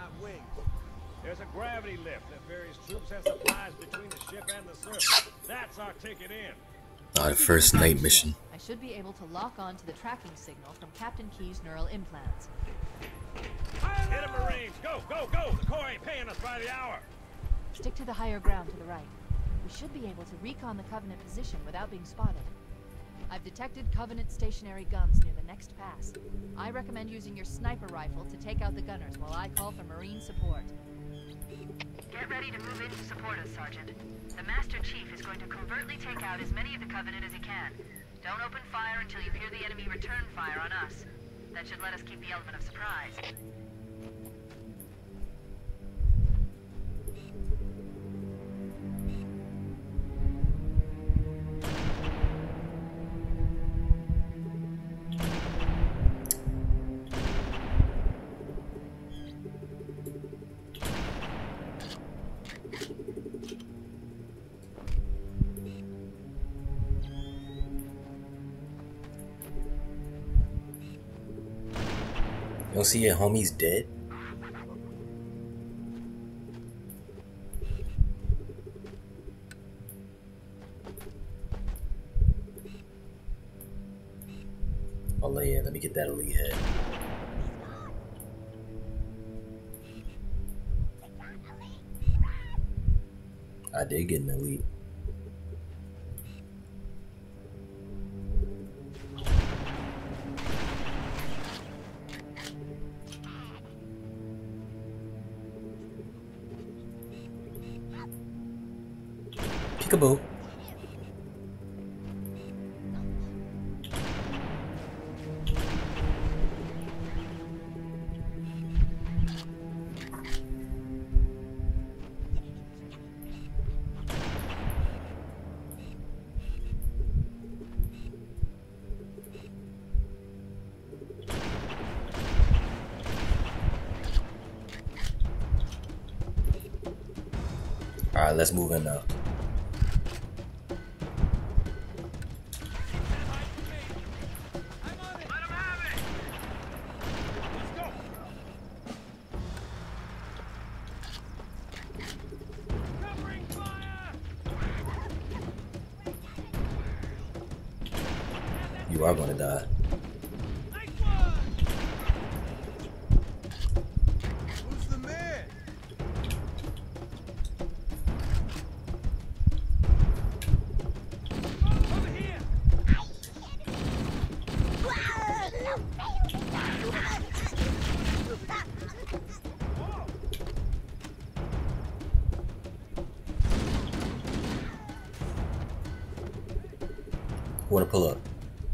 There's a gravity lift that ferries troops and supplies between the ship and the surface. That's our ticket in. The first night mission. I should be able to lock on to the tracking signal from Captain Key's neural implants. Hit 'em, Marines! Go, go, go! The Corps ain't paying us by the hour. Stick to the higher ground to the right. We should be able to recon the Covenant position without being spotted. I've detected Covenant stationary guns near the next pass. I recommend using your sniper rifle to take out the gunners while I call for Marine support. Get ready to move in to support us, Sergeant. The Master Chief is going to covertly take out as many of the Covenant as he can. Don't open fire until you hear the enemy return fire on us. That should let us keep the element of surprise. You don't see your homie's dead? Oh yeah, let me get that elite head. I did get an elite. Peekaboo. Alright, let's move in now. You are gonna die. Who's the man? Over here! Wanna pull up?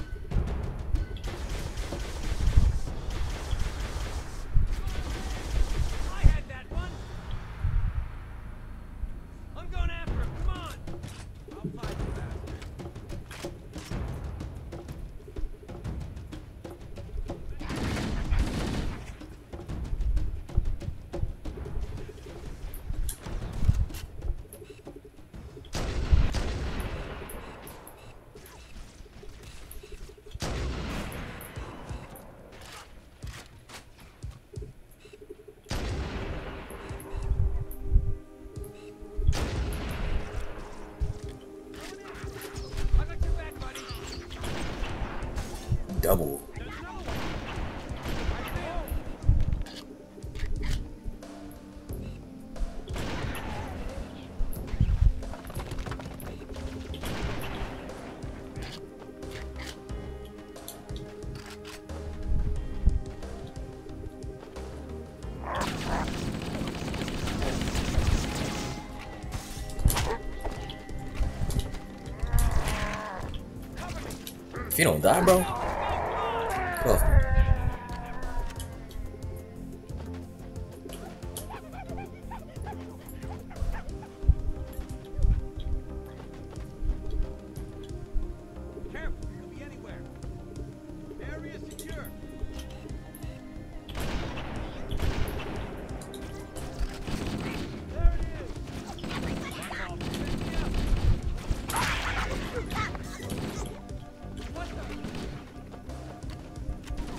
Double. If you don't die, bro, get off me. Careful, could be anywhere. Area secure. There it is. What the?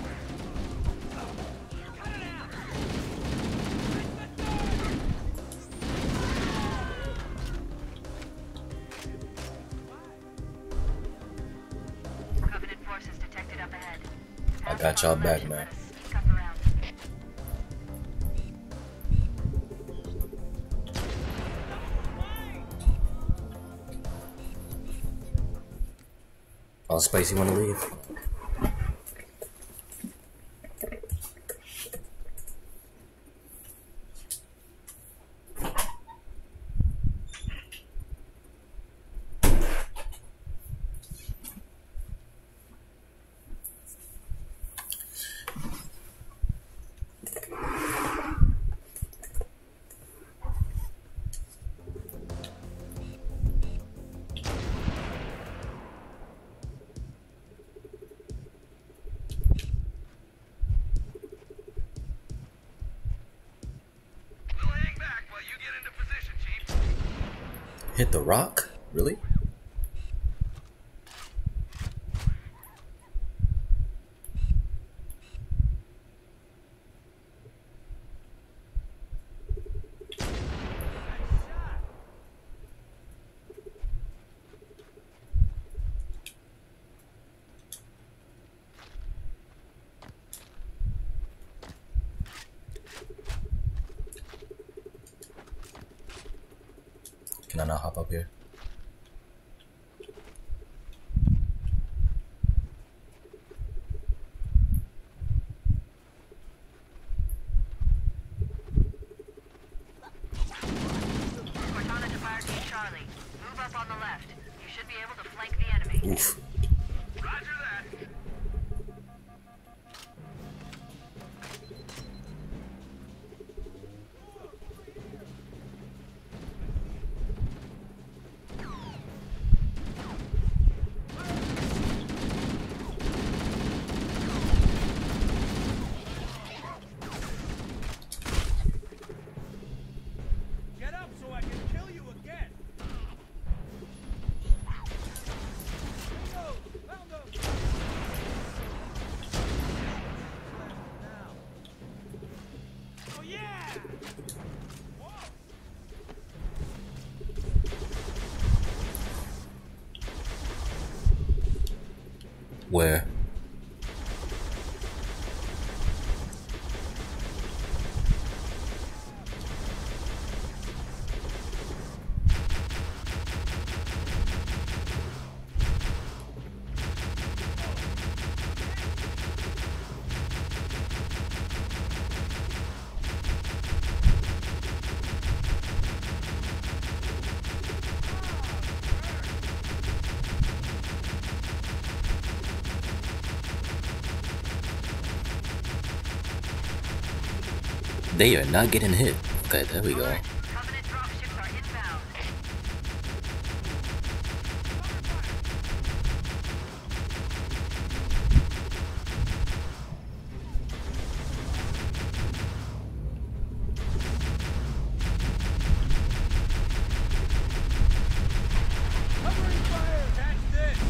Got y'all back, man. Sneak up around. All space, you want to leave? Hit the rock? Really? Can I not hop up here? Cortana to Fire Team Charlie. Move up on the left. You should be able to flank the enemy. Oof. Roger that. Get up so I can kill you again. Found him. Oh yeah! Whoa. Where? They are not getting hit. Okay, there we go. Covenant dropships are inbound. Covering fire. That's it.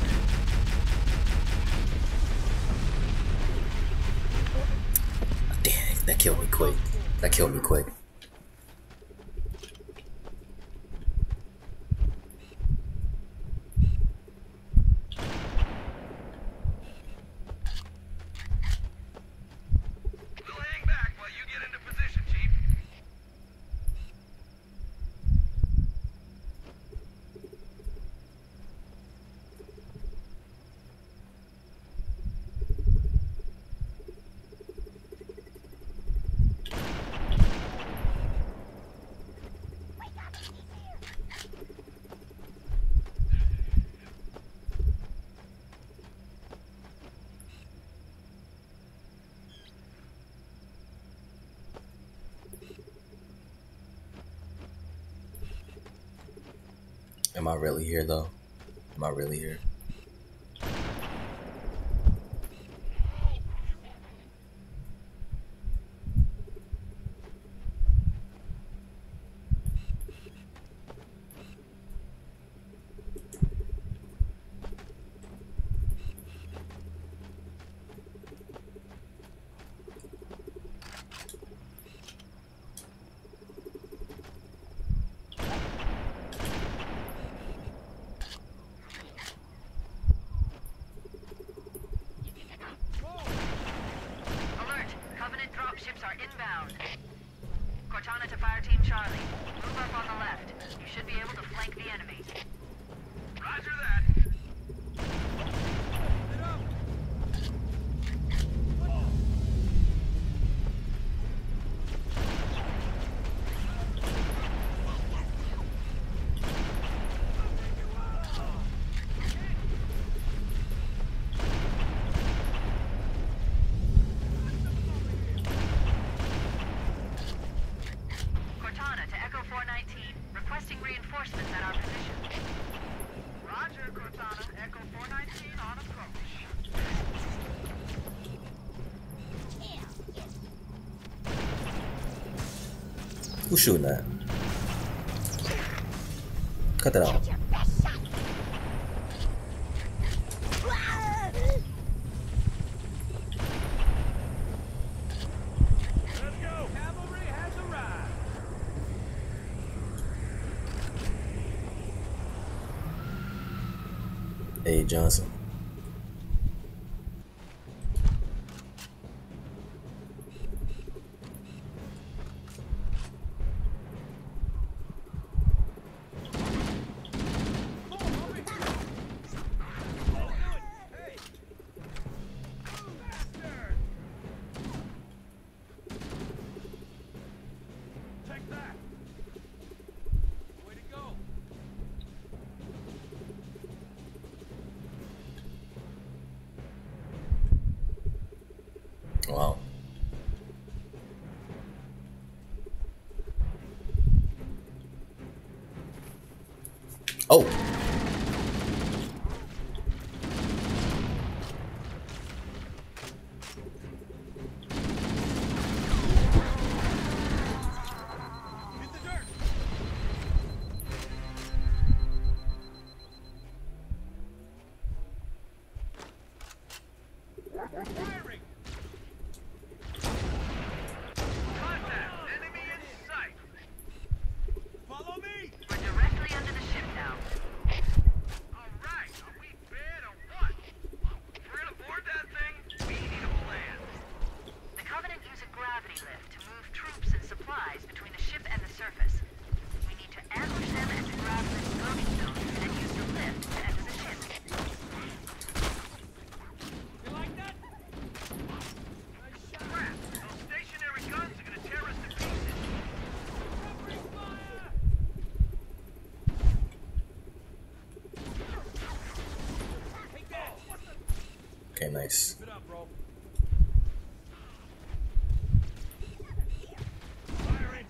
Dang, that killed me quick. That killed me quick. We'll hang back while you get into position, Chief. Am I really here though? Am I really here? Charlie. Move up on the left. You should be able to flank the enemy. Roger that. Cortana to Echo 419. Requesting reinforcements at our position. Roger, Cortana. Echo 419 on approach. Who's shooting that? Cut that out. Let's go. Cavalry has arrived. Hey, Johnson. Hey! Bastard! Take that! Way to go! Wow. Oh. Hit the dirt! Firing! Contact! Enemy in sight! Follow me! We're directly under the ship now. Alright, are we bad or what? If we're gonna board that thing, we need a plan. The Covenant use a gravity lift to move troops and supplies between the ship and the surface. We need to ambush them and grab the loading zones and use the lift to enter the ship. You like that? Nice shot. Crap! Those stationary guns are gonna tear us to pieces. Covering fire! Take that! Okay, nice. Keep it up, bro. Firing!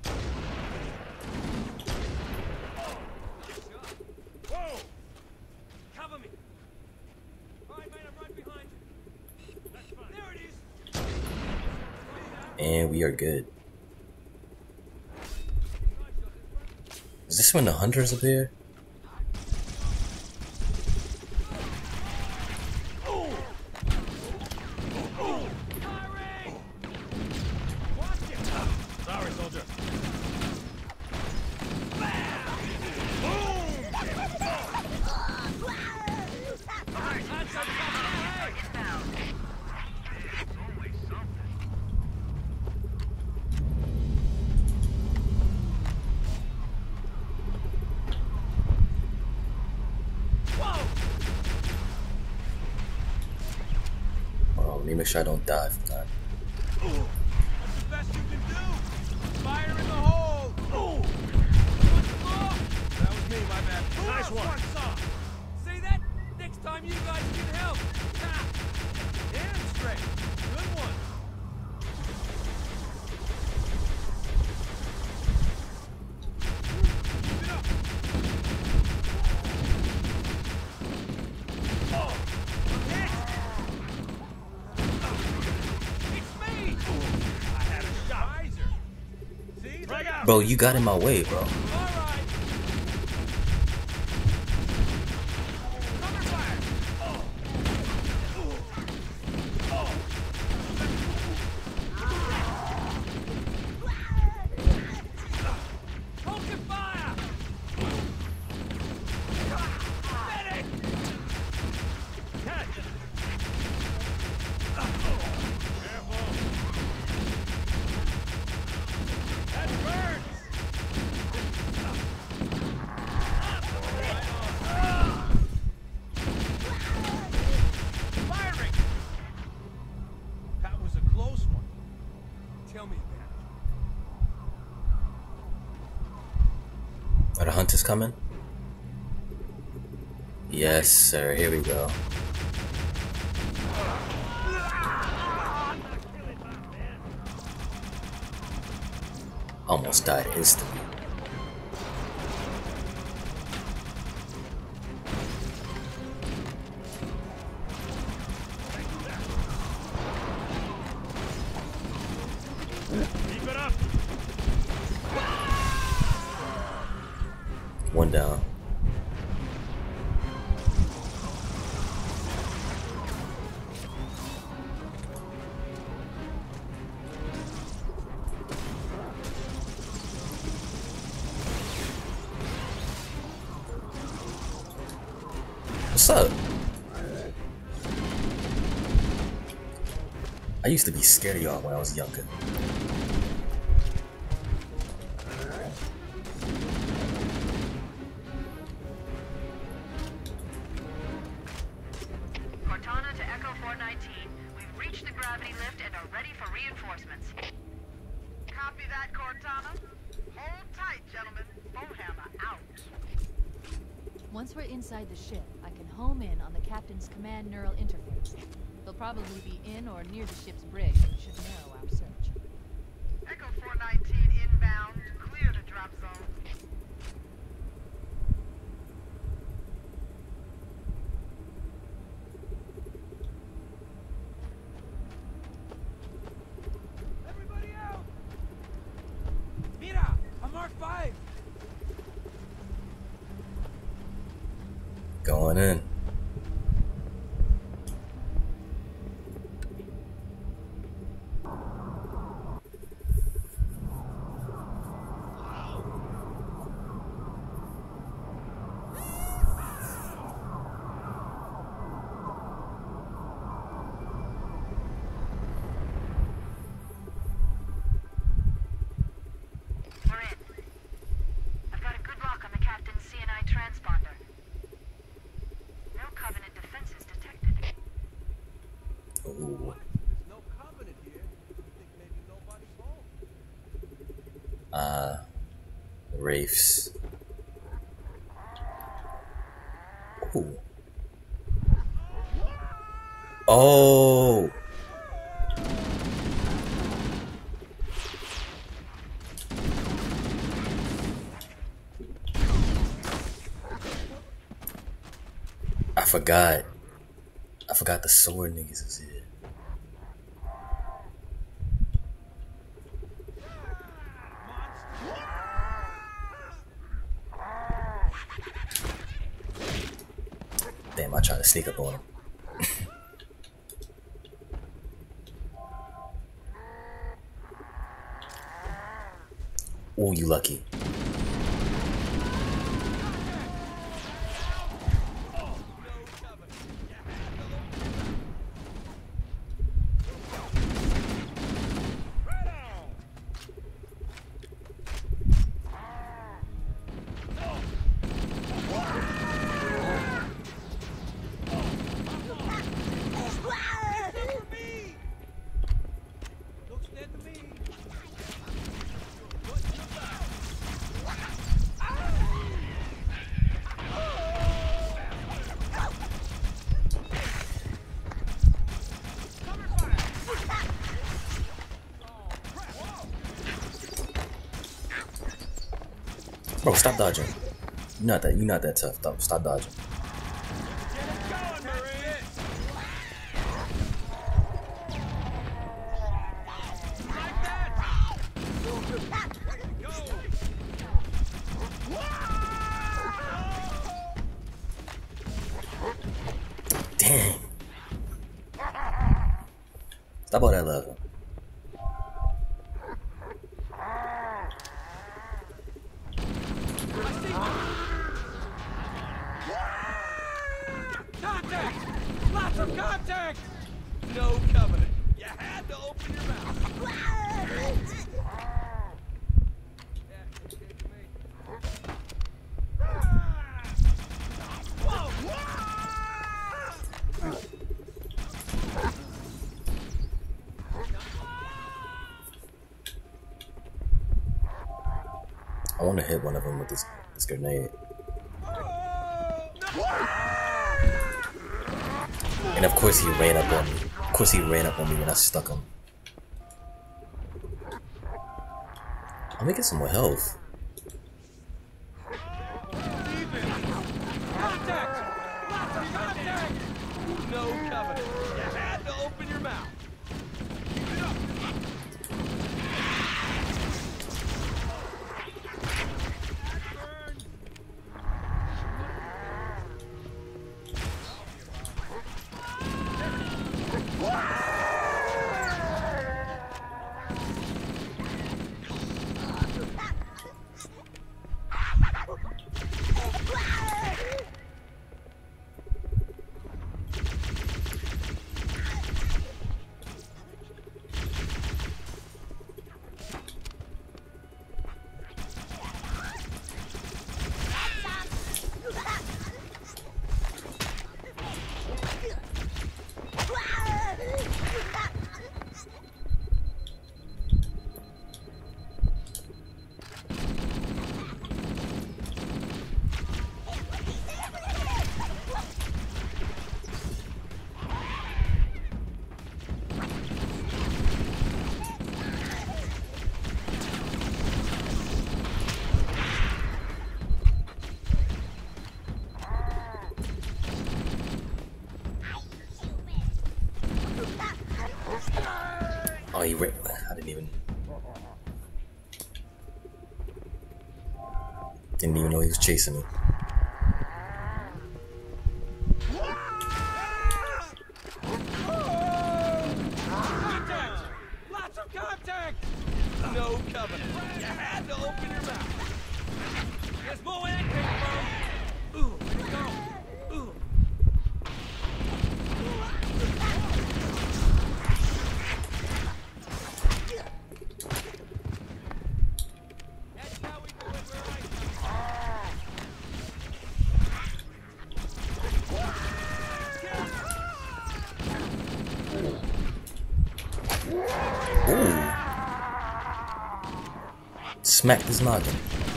Whoa! Cover me! Alright, man, I'm right behind you. That's fine. There it is! And we are good. Is this when the hunters appear? Firing! Watch it! Sorry, soldier. Inbound. It's only something. Whoa! Hold on, let me make sure I don't die from that. That's the best you can do. Fire in the hole. That was me, my bad. Nice one. See that? Next time you guys need help. Ha! Damn straight. Good one. Keep it up. Oh! Hit! It's me! I had a shot. See? Right out. Bro, you got in my way, bro. All right. Cover fire. Focus fire. Medic. Catch. Careful. That burns. Are the hunters coming? Yes, sir. Here we go. Almost died instantly. Keep it up. One down. What's up? I used to be scared of y'all when I was younger. Cortana to Echo 419. We've reached the gravity lift and are ready for reinforcements. Copy that, Cortana. Hold tight, gentlemen. Bowhammer out. Once we're inside the ship, I can home in on the captain's command neural interface. They'll probably be in or near the ship's brig, which should narrow our search. Echo 419 inbound. Clear the drop zone. Everybody out! Mira! A Mark 5! Going in. We're in. I've got a good lock on the captain's CNI transponder. No Covenant defenses detected. Ooh. There's no Covenant here. I think maybe nobody's home. Wraiths. Ooh. Oh. I forgot the sword niggas is here. Damn, I tried to sneak up on him. Ooh, you lucky. Looks dead to me. Bro, stop dodging. You're not that tough, though. Stop dodging. Get it going, Marine! Like that! Go! Dang. Stop all that level. Contact! Lots of contact! No Covenant. You had to open your mouth. Yeah, it's good to me. Whoa! I want to hit one of them with this grenade. And of course he ran up on me. Of course he ran up on me when I stuck him. Let me get some more health. Contact! Lots of contact! No covenant. You had to open your mouth. Keep it up. Oh, he ran. I didn't even know he was chasing me. Contact! Lots of contact! No covenant. You had to open your mouth. There's more where that came from. Ooh, where'd it go? Ooh. That's how we do it where I Ooh. Smacked his noggin.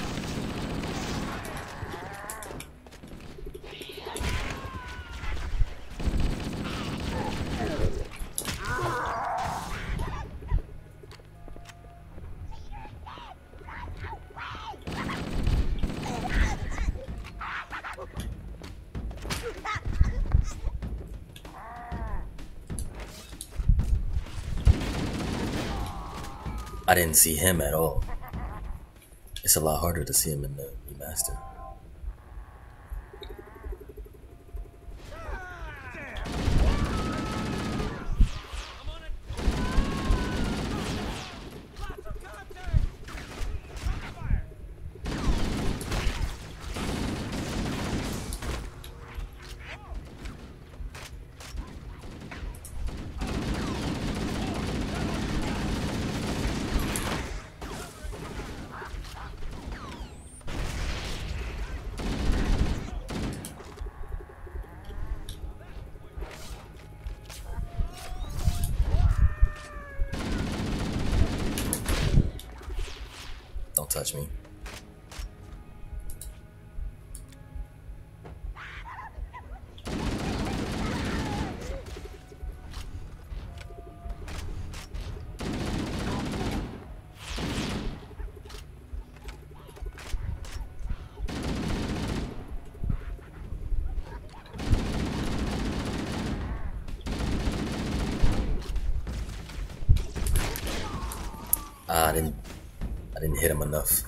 I didn't see him at all. It's a lot harder to see him in the remaster. Don't touch me. I didn't hit him enough.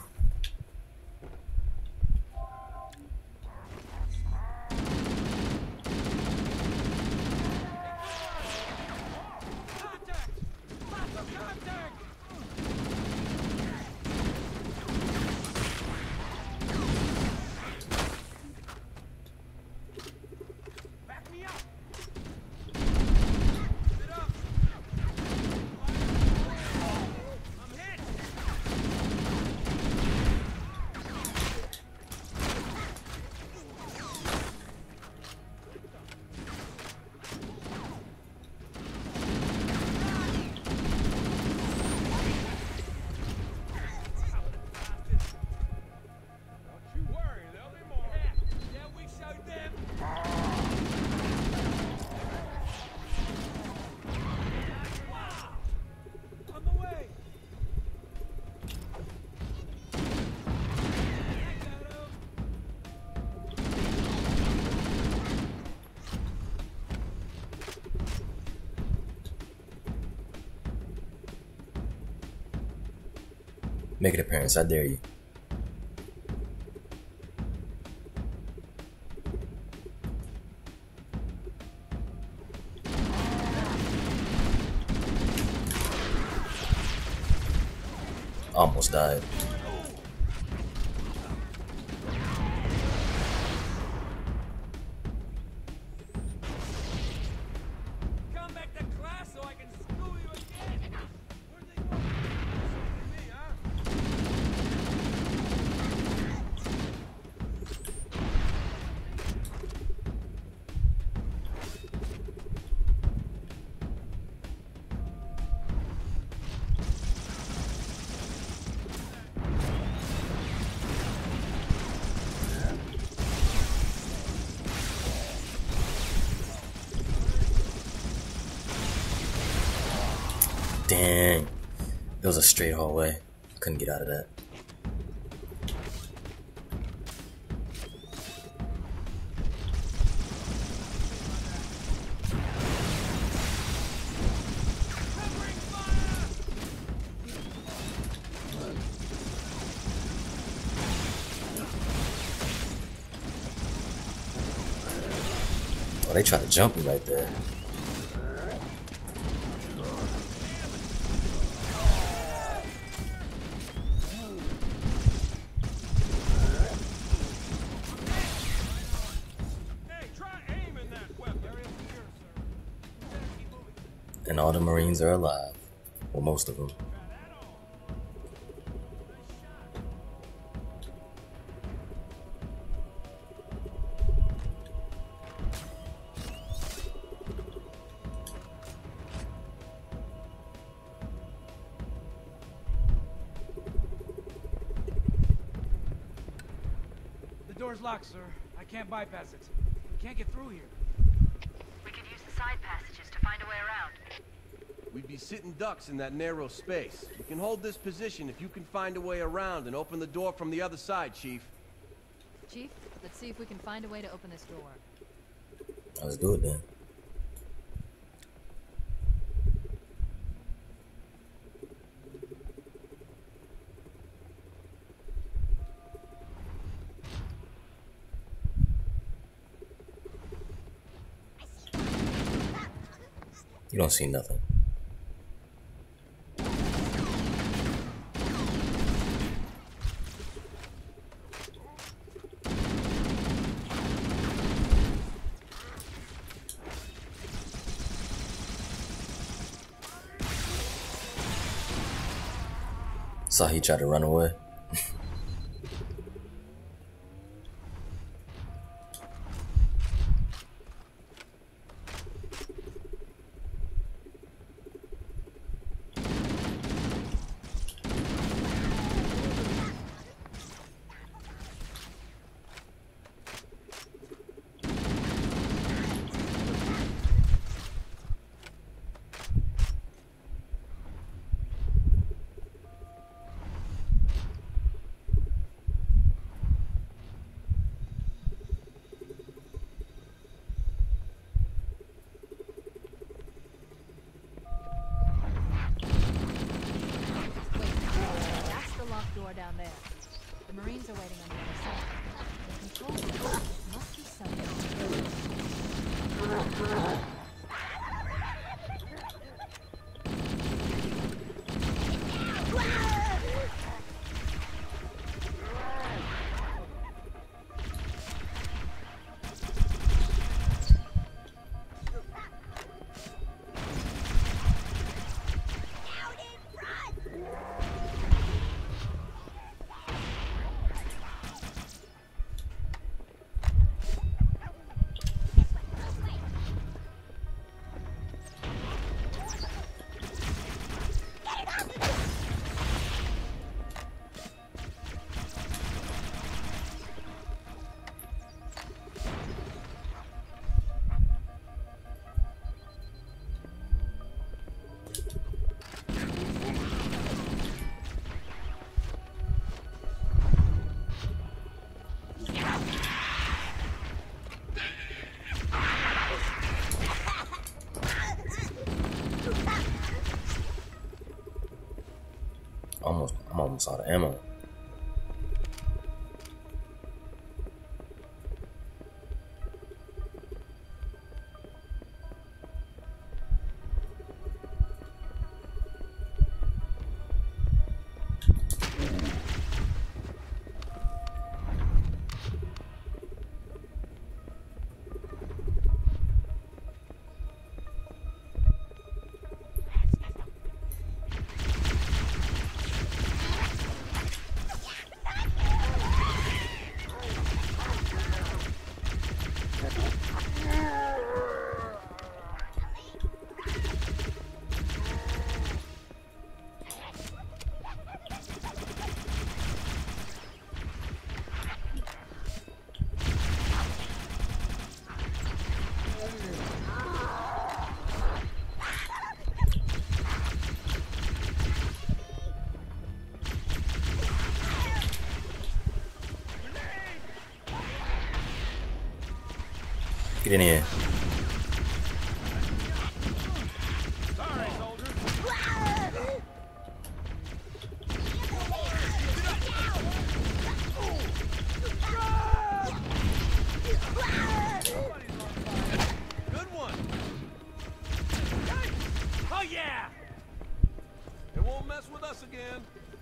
Make an appearance, I dare you. Almost died. Come back to class so I can school you again. Where'd they go? Me, huh? Dang. It was a straight hallway. Couldn't get out of that. Covering fire! Oh, they tried to jump me right there. Hey, try aiming that weapon. Area secure, sir. Keep moving. And all the Marines are alive. Well, most of them. The door's locked, sir. I can't bypass it. We can't get through here. We could use the side passages to find a way around. We'd be sitting ducks in that narrow space. We can hold this position if you can find a way around and open the door from the other side, Chief. Chief, let's see if we can find a way to open this door. Let's do it then. You don't see nothing. Saw he tried to run away. lot of ammo. Get in here. Sorry, soldier. Good one. Oh yeah. It won't mess with us again.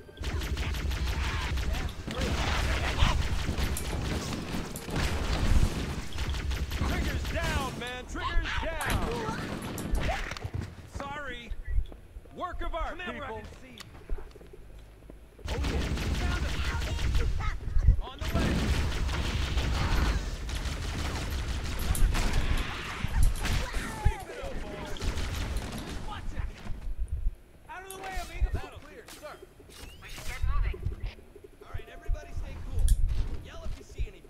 Triggers down, man. Triggers down. Sorry. Work of art, people. Oh yeah. Found it. On the way. Keep it up, boys. Watch it. Out of the way, amigo. That'll clear, sir. We should get moving. All right, everybody stay cool. Yell if you see anything.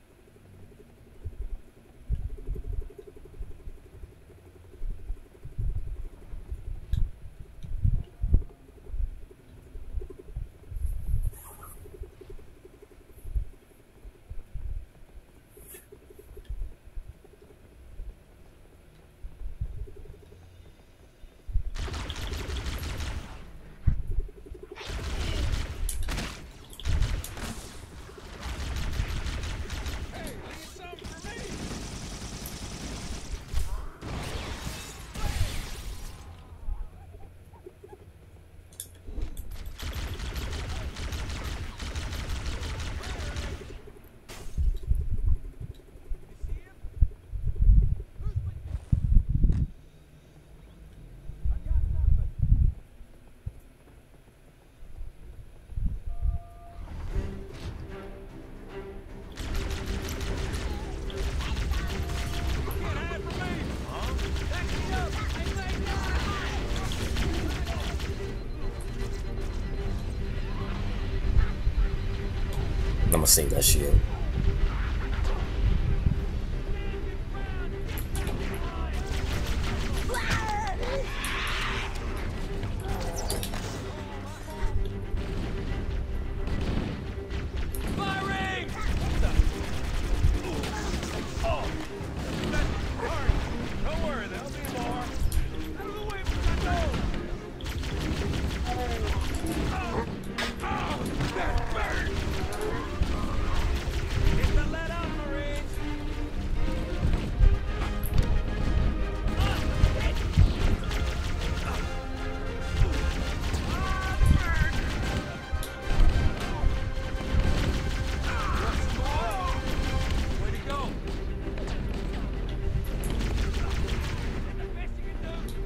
I'm gonna save that shield. Firing! Oh! Don't worry, there'll be more. Out of the way from that door! That bird! Get the lead out, Marines! Way to go! The best you can do!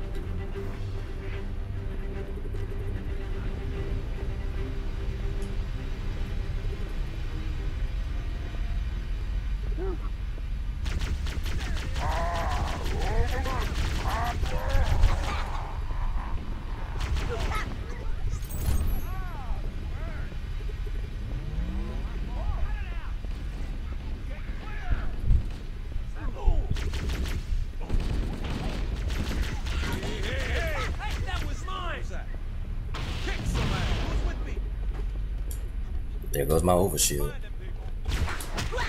Hey, that was mine! Kick some ass! Who's with me? There goes my overshield. Find them, people.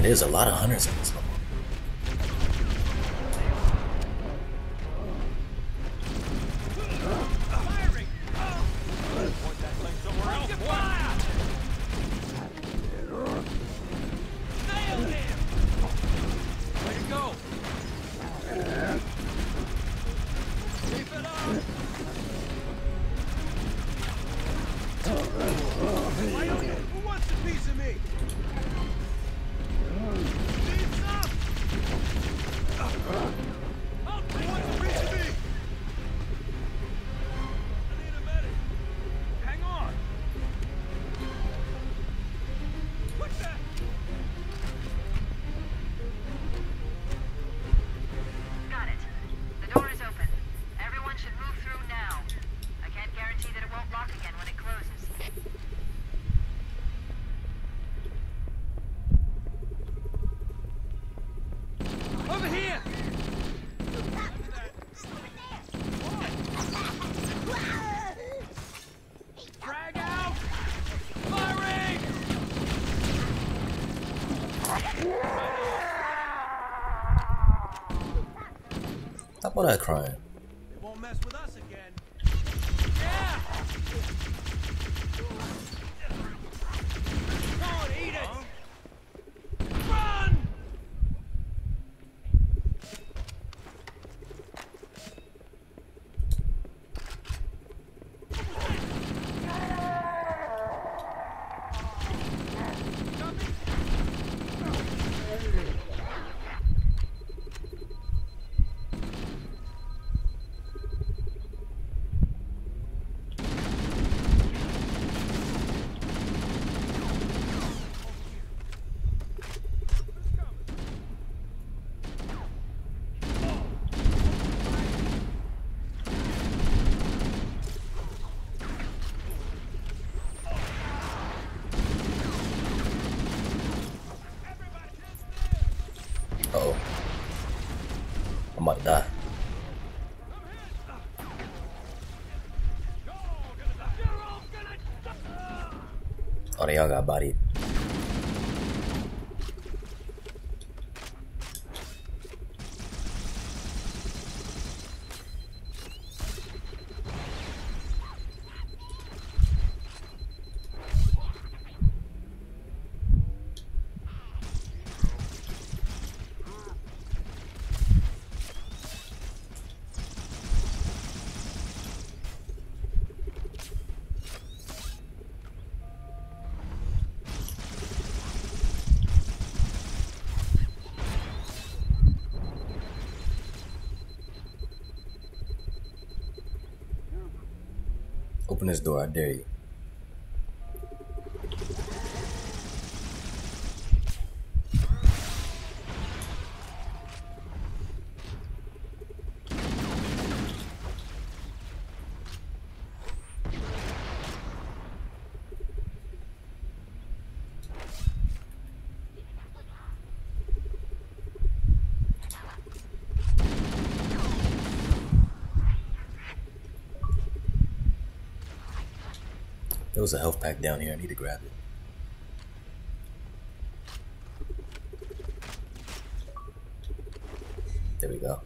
Man, there's a lot of hunters in this level. Firing! Point that thing somewhere else, boy. Nailed him! Way to go! Keep it up! Who wants a piece of me? Need some? Who wants a piece of me? I need a medic. Hang on. What's that? Got it. The door is open. Everyone should move through now. I can't guarantee that it won't lock again when it closes. Over here! Drag out! Firing! Stop all that crying. They won't mess with us again. Yeah! Come on, eat it! Run! Uh-oh. I might die. Oh, they all got bodied. Open this door, I dare you. There was a health pack down here. I need to grab it. There we go.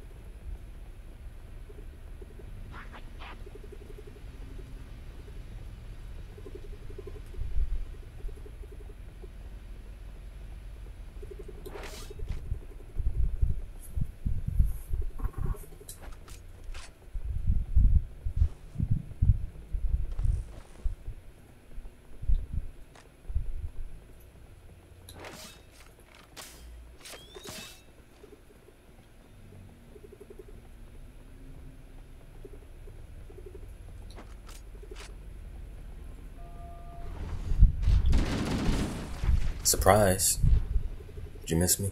Surprise. Did you miss me?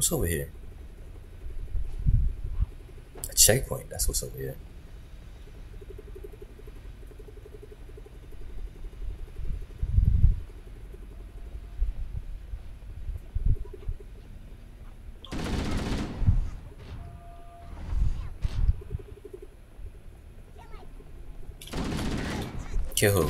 What's over here? A checkpoint. That's what's over here. Kill who?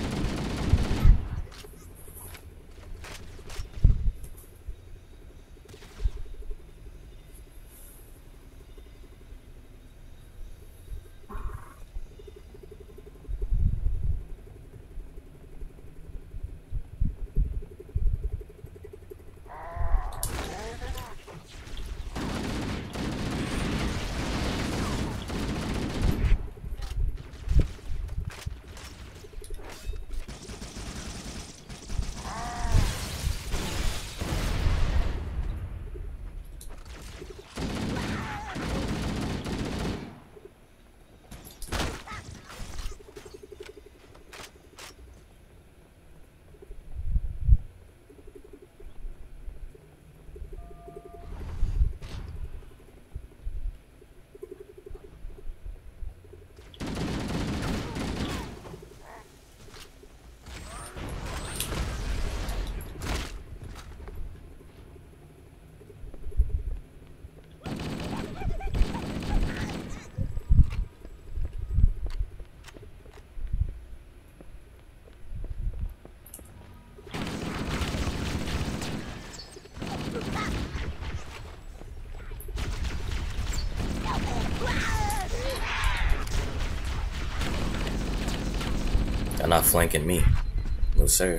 They're not flanking me. No, sir.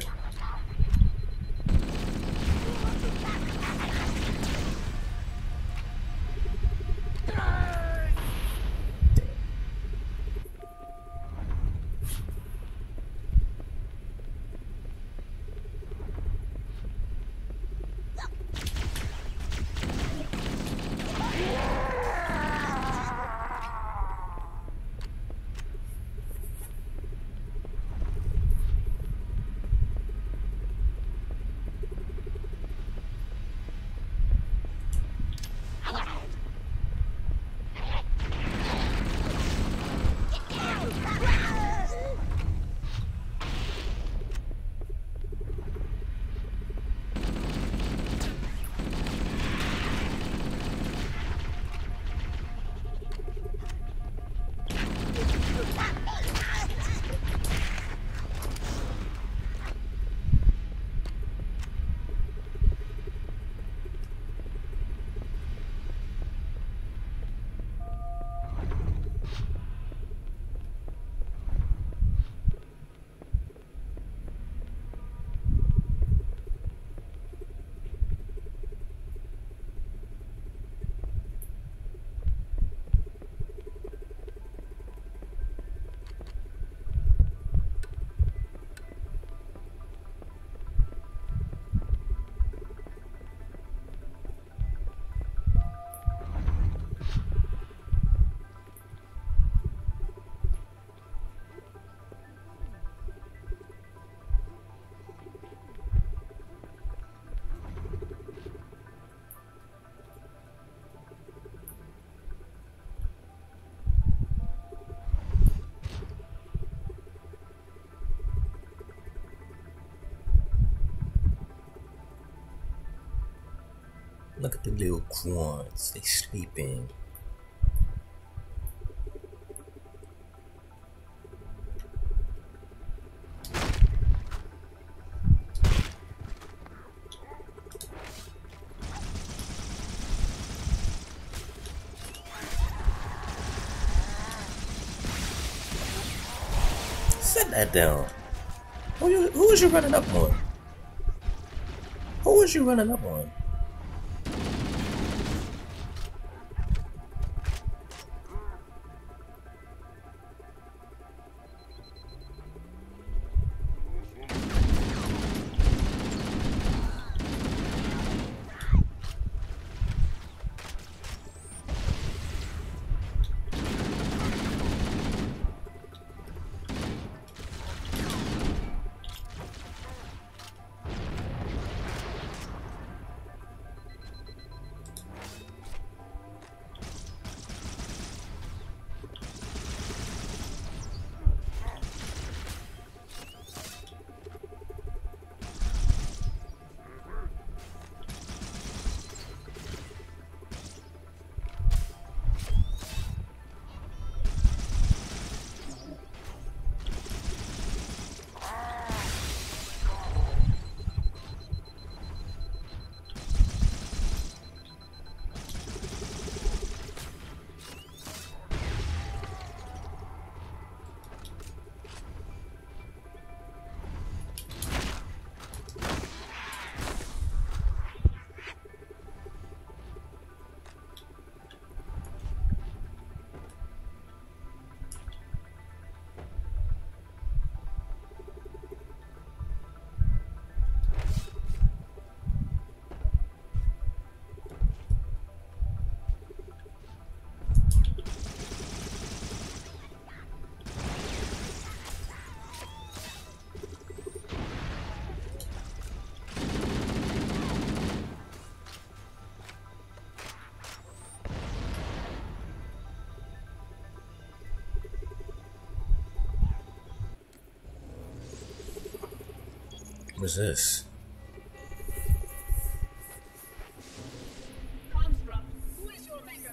Look at the little quants. They sleeping. Set that down. Who was you running up on? Who was you running up on? What's this? Construct, who is your maker?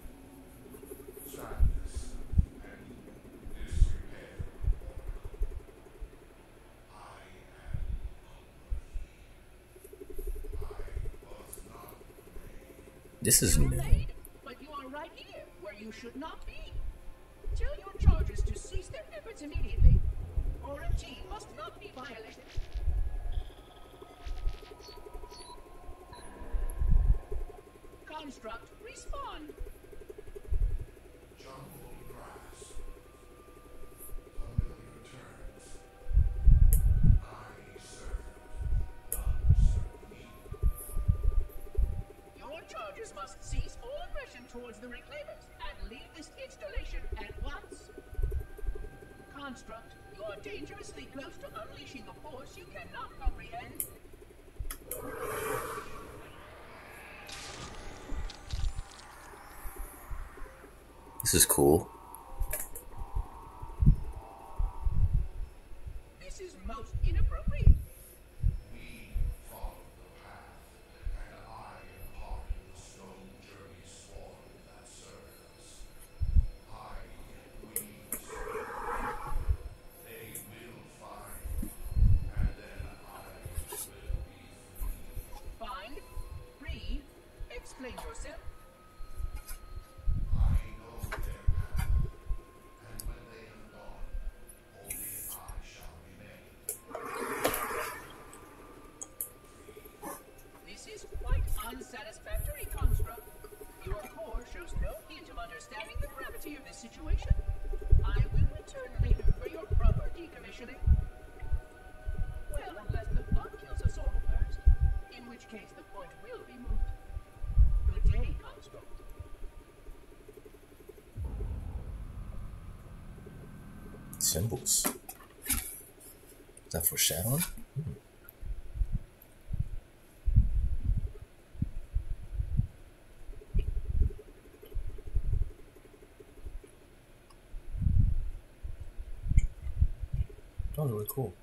This is new. But you are right here, where you should not be. Tell your charges to cease their efforts immediately. RMG must not be violated. Construct, respond. Jungle grass. Familiar terms. I serve. None serve me. Your charges must cease all aggression towards the Reclaimers and leave this installation at once. Construct, you are dangerously close to unleashing a force you cannot comprehend. This is cool. This is most inappropriate. We follow the path, and I am part of the stone journey swarm that serves us. We serve. They will find, and then I will be free. Find, free, explain yourself. I know their path, and when they have gone, only I shall remain. This is quite unsatisfactory, Construct. Your core shows no hint of understanding the gravity of this situation. I will return later for your proper decommissioning. Well, unless the bug kills us all first, in which case the point will be moved. Good day, Construct. Symbols. Is that foreshadowing? That was really cool.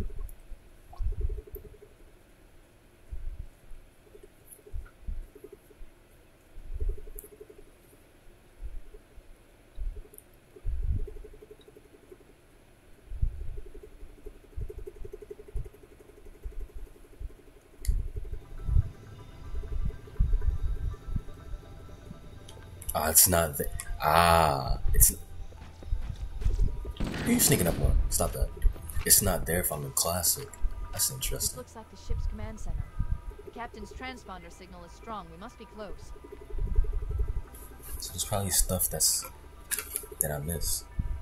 Ah, it's not there. Ah, it's. Who are you sneaking up on? Stop that. It's not there if I'm in classic. That's This interesting. looks like the ship's command center. The captain's transponder signal is strong. We must be close. So there's probably stuff that I miss.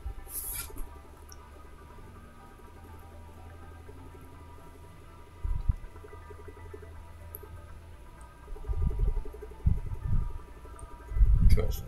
Interesting.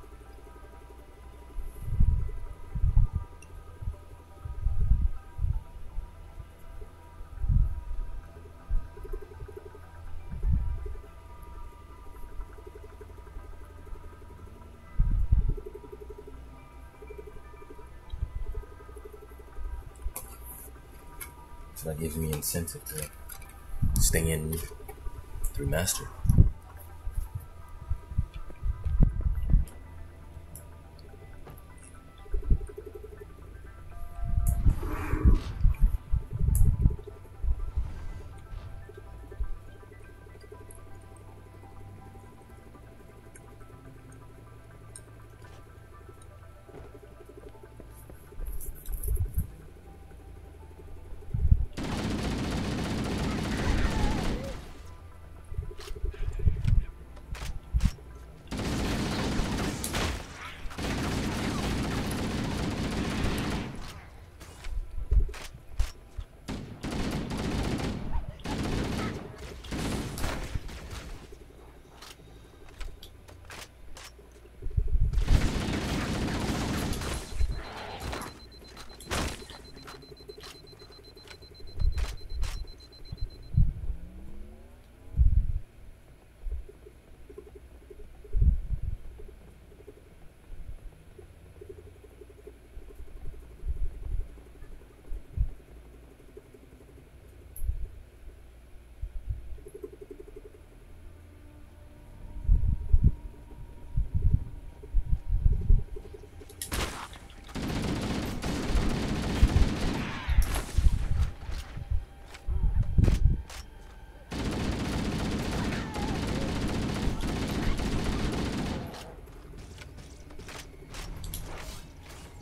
So that gives me incentive to stay in through Master.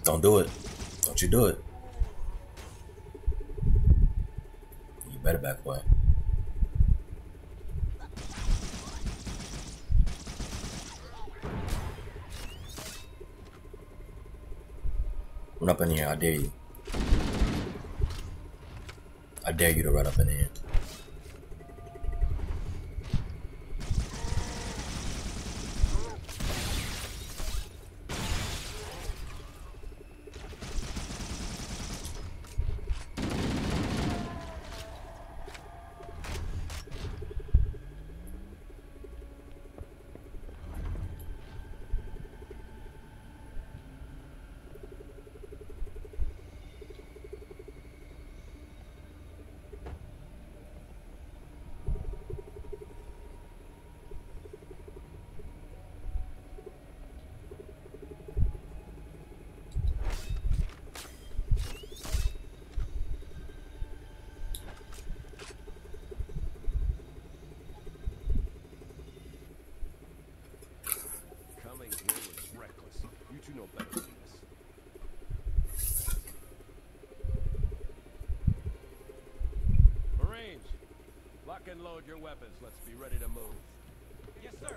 Don't do it. Don't you do it. You better back away. Run up in here, I dare you. I dare you to run up in here. You know better than this. Marines, lock and load your weapons. Let's be ready to move. Yes, sir.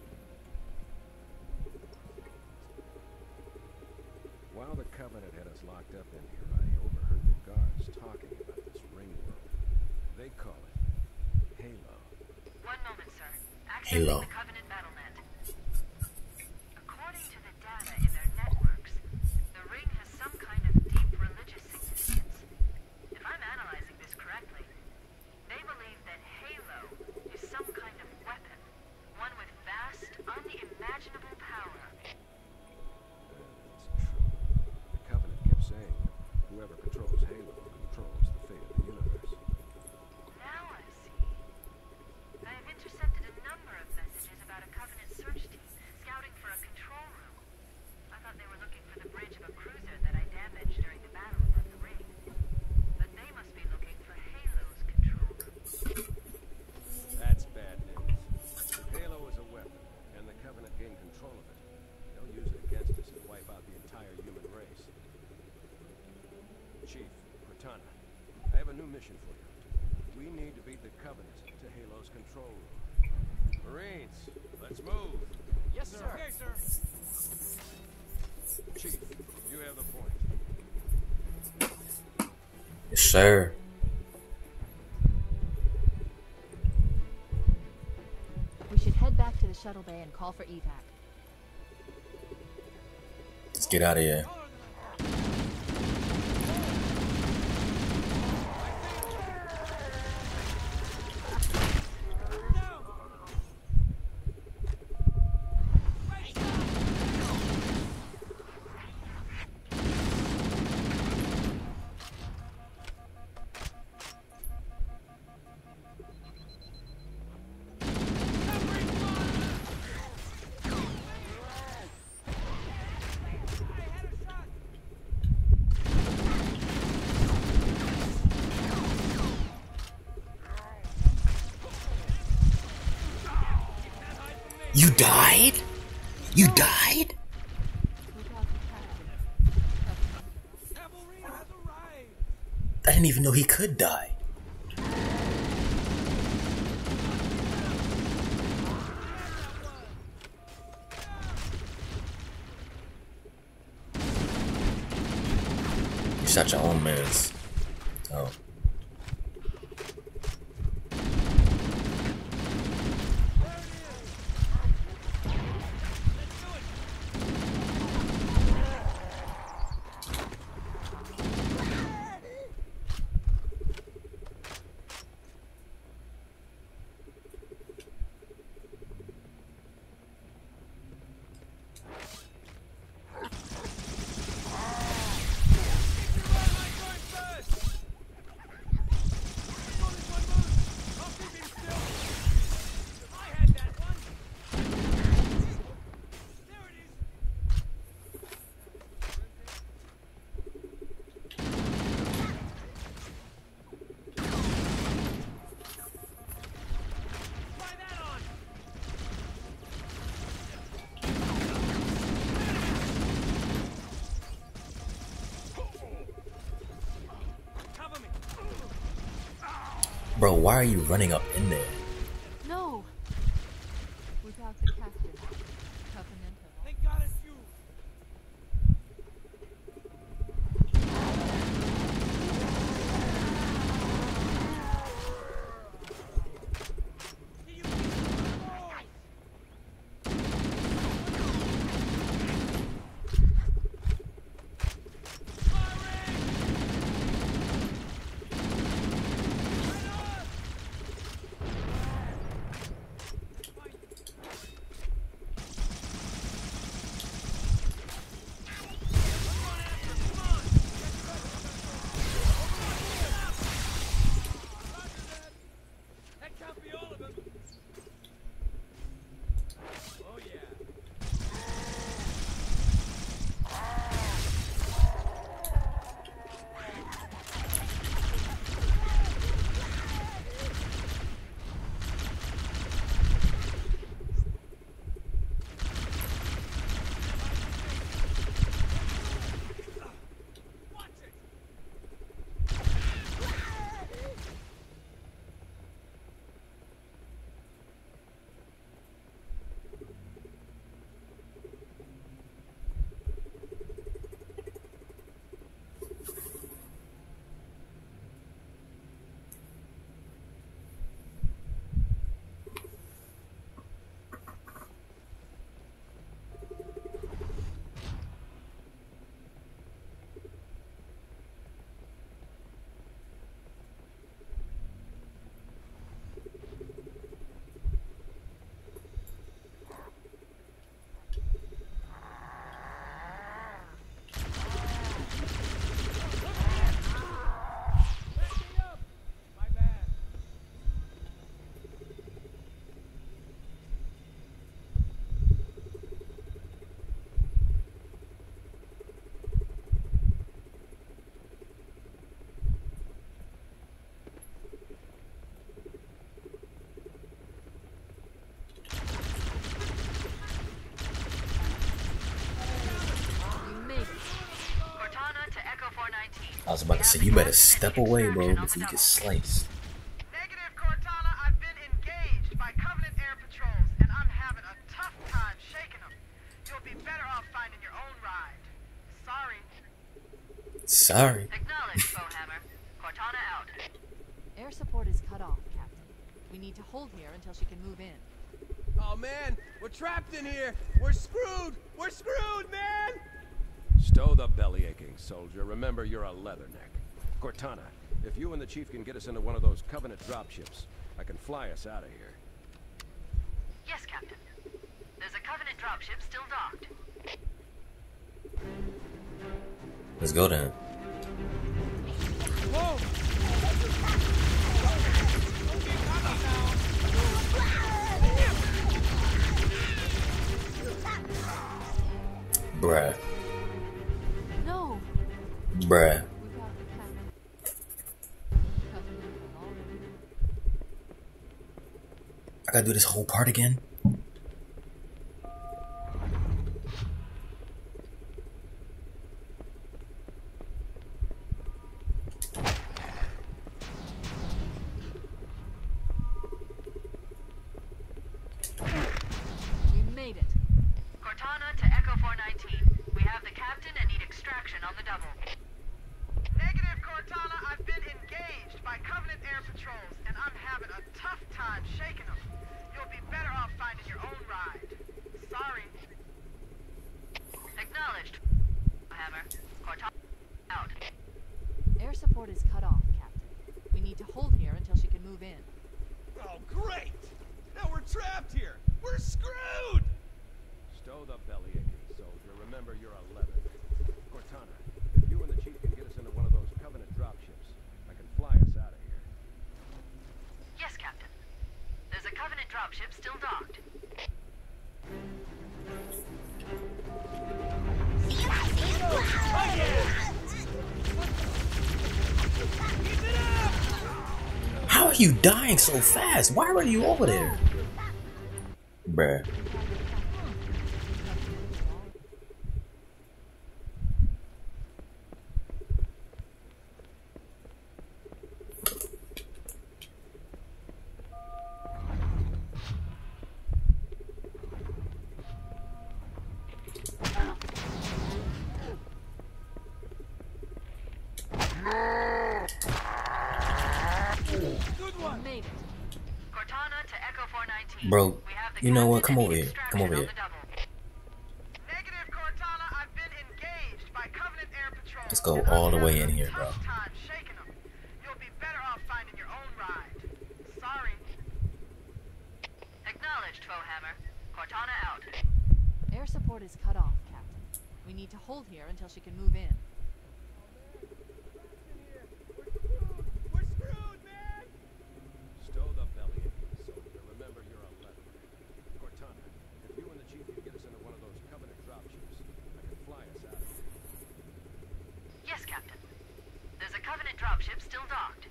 While the Covenant had us locked up in here, I overheard the guards talking about this ring world. They call it Halo. One moment, sir. Halo. Accessing the Covenant battlenet. According to the data in their networks, the ring has some kind of deep religious significance. If I'm analyzing this correctly, they believe that Halo is some kind of weapon, one with vast, unimaginable power. That's true. The Covenant kept saying that whoever controls Halo controls the fate of the universe. Now I see. I have intercepted a number of messages about a Covenant search team scouting for a control room. I thought they were looking for the bridge of a cruiser that I damaged during the battle above the ring. But they must be looking for Halo's control room. That's bad news. Halo is a weapon, and the Covenant gain control of it. They'll use it against us and wipe out the entire human race. Chief, Cortana, I have a new mission for you. We need to beat the Covenant to Halo's control room. Marines, let's move. Yes, sir. Okay, sir. Chief, you have the point. Yes, sir. We should head back to the shuttle bay and call for evac. Let's get out of here. You died? You died? Cavalry has arrived. I didn't even know he could die. You shot your own mans. Oh. Bro, why are you running up in there? No! Without the captain, Covenant of Thank God it's you. You boys! That can't be all of them. Oh yeah. Watch it. Let me up. My bad. you made it. Cortana to Echo 419. I was about to say, you better step away, bro, before you get sliced. Negative, Cortana. I've been engaged by Covenant air patrols, and I'm having a tough time shaking them. You'll be better off finding your own ride. Sorry. Sorry. Acknowledged, Bowhammer. Cortana out. Air support is cut off, Captain. We need to hold here until she can move in. Oh man, we're trapped in here. We're screwed. We're screwed, man. Stow the belly-aching, soldier. Remember, you're a leatherneck. Cortana, if you and the Chief can get us into one of those Covenant dropships, I can fly us out of here. Yes, Captain. There's a Covenant dropship still docked. Let's go then. Whoa. Don't get cocky now. Bruh. No! Bruh. Without the captain. Covenant of all. I gotta do this whole part again? We made it. Cortana to Echo 419. We have the captain and need extraction on the double. Negative, Cortana. I've been engaged by Covenant air patrols, and I'm having a tough time shaking them. You'll be better off finding your own ride. Sorry. Acknowledged. Hammer. Cortana out. Air support is cut off, Captain. We need to hold here until she can move in. Oh great. Now we're trapped here. We're screwed. Stow the belly-aching, soldier. Remember, you're a leatherneck. Cortana, if you and the Chief can get us into one of those Covenant dropships, I can fly us out of here. Yes, Captain. There's a Covenant dropship still docked. How are you dying so fast? Why are you over there? Bruh. We made it. Cortana to Echo 419. Bro, We have the you know what? captain Come and over the here. Come extraction over on here. the double. Negative, Cortana. I've been engaged by Covenant Air Patrol. Let's go and I'm all the way having in a here, bro. tough time shaking them. You'll be better off finding your own ride. Sorry. Acknowledged, Foehammer. Cortana out. Air support is cut off, Captain. We need to hold here until she can move in. We're screwed, man! Stow the bellyache, soldier. Remember, you're 11. Cortana, if you and the chief can get us into one of those Covenant dropships, I can fly us out of here. Yes, Captain. There's a Covenant dropship still docked.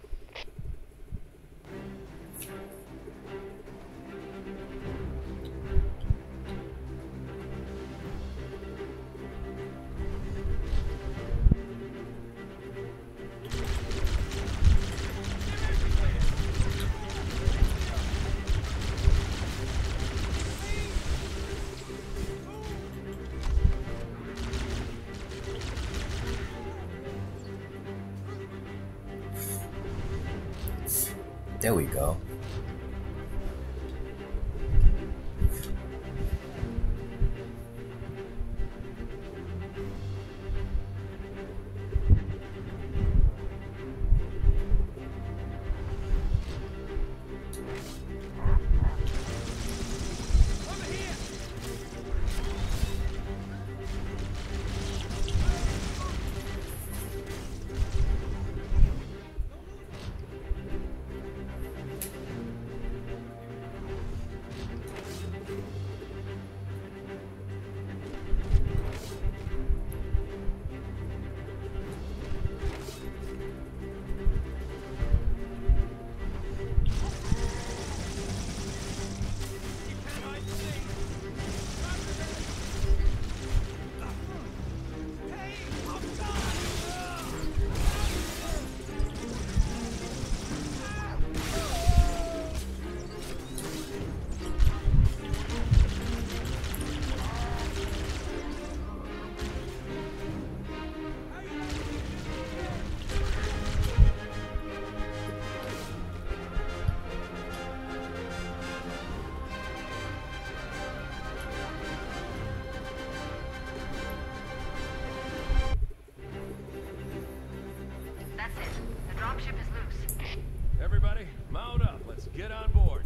There we go. Over here! You cannot see! Hey, I'm done! That's it. The dropship is loose. Everybody, mount up. Let's get on board.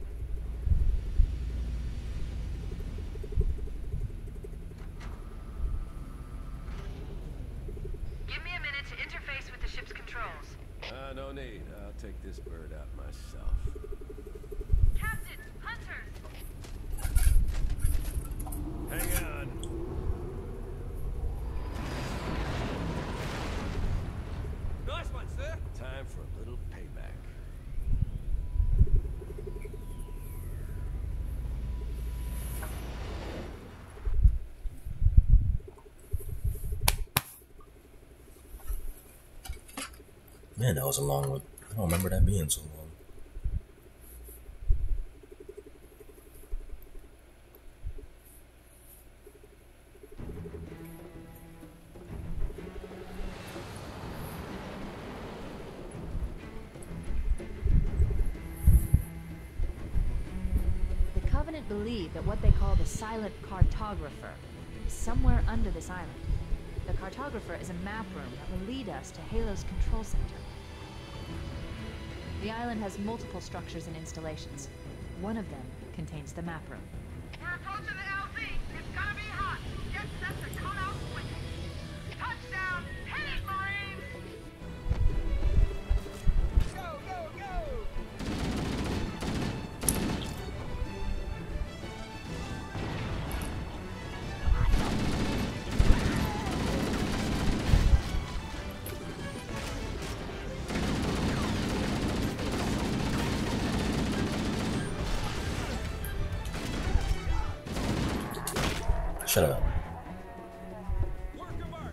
Give me a minute to interface with the ship's controls. No need. I'll take this bird out myself. Captain! Hunters! Hang on. Nice one, sir! Time for a little payback. Man, that was a long one. I don't remember that being so long. The Covenant believe that what they call the Silent Cartographer is somewhere under this island. The Cartographer is a map room that will lead us to Halo's control center. The island has multiple structures and installations. One of them contains the map room. We're approaching the LZ. It's gonna be hot. Get set to come out quick. Touchdown! Hit it, Marines! Go, go, go! Shut up. Work 'em up!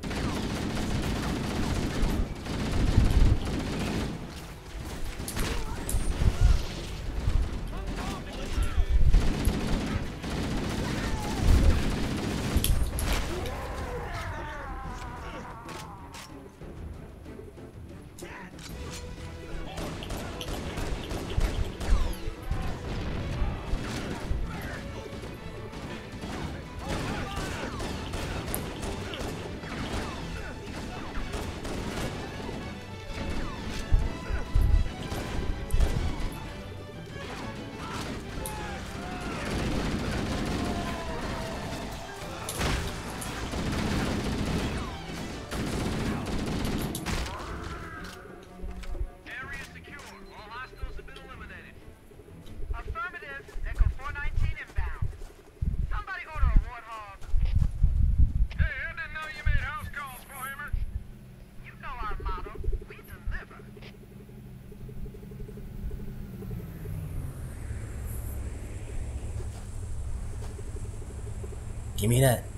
Give me that.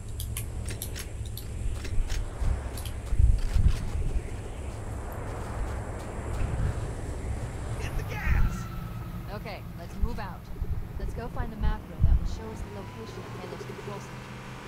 Hit the gas! Okay, let's move out. Let's go find the macro that will show us the location of Halo's control center.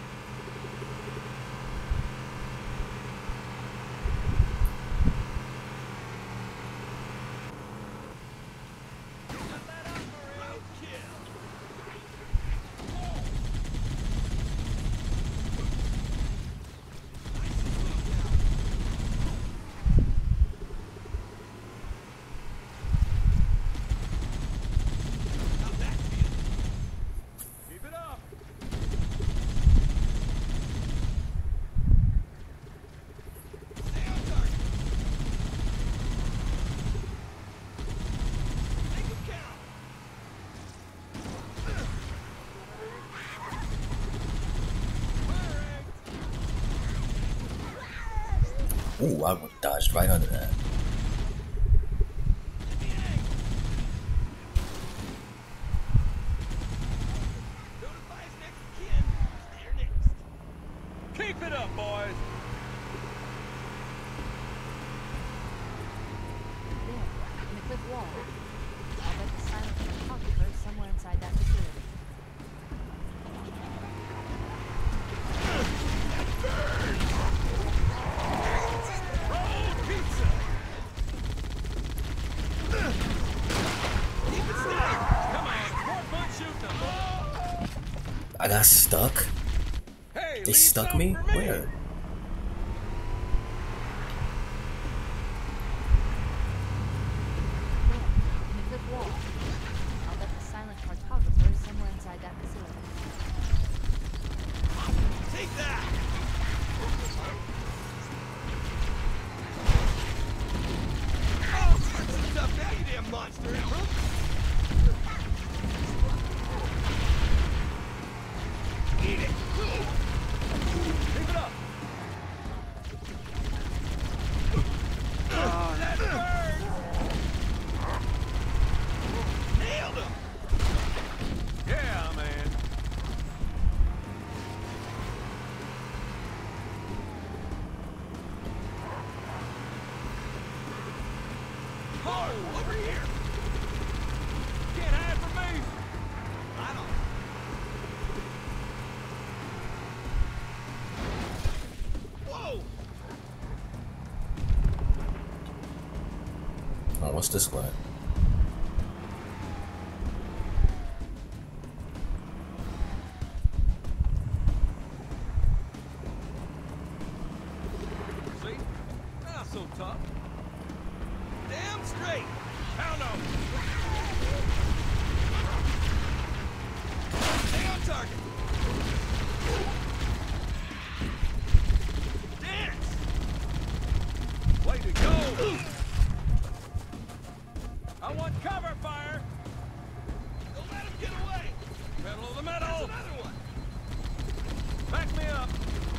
Keep it up! Stay on target! Make them count! Ooh, I dodged right under that. Notify his next of kin. They're next. Keep it up, boys! There, in the cliff wall. I'll bet the silent photographer is somewhere inside that facility. Pizza! Keep it steady! Come on, 4-foot shoot them! I got stuck. Hey, They leave stuck some me? for Where? There, in the cliff wall. I'll bet the silent cartographer is somewhere inside that facility. Take that! Oh, that's some tough now, you damn monster, Emerald! Eat it! Keep it up! Oh, that burns! Nailed him! Yeah, man! Oh, over here! Can't hide from me! I don't... Whoa! Oh, what's this one? See? Not so tough. Damn straight! Pound on! Stay on target! Dance! Way to go! I want cover fire! Don't let him get away! Pedal to the That's metal! another one! Back me up!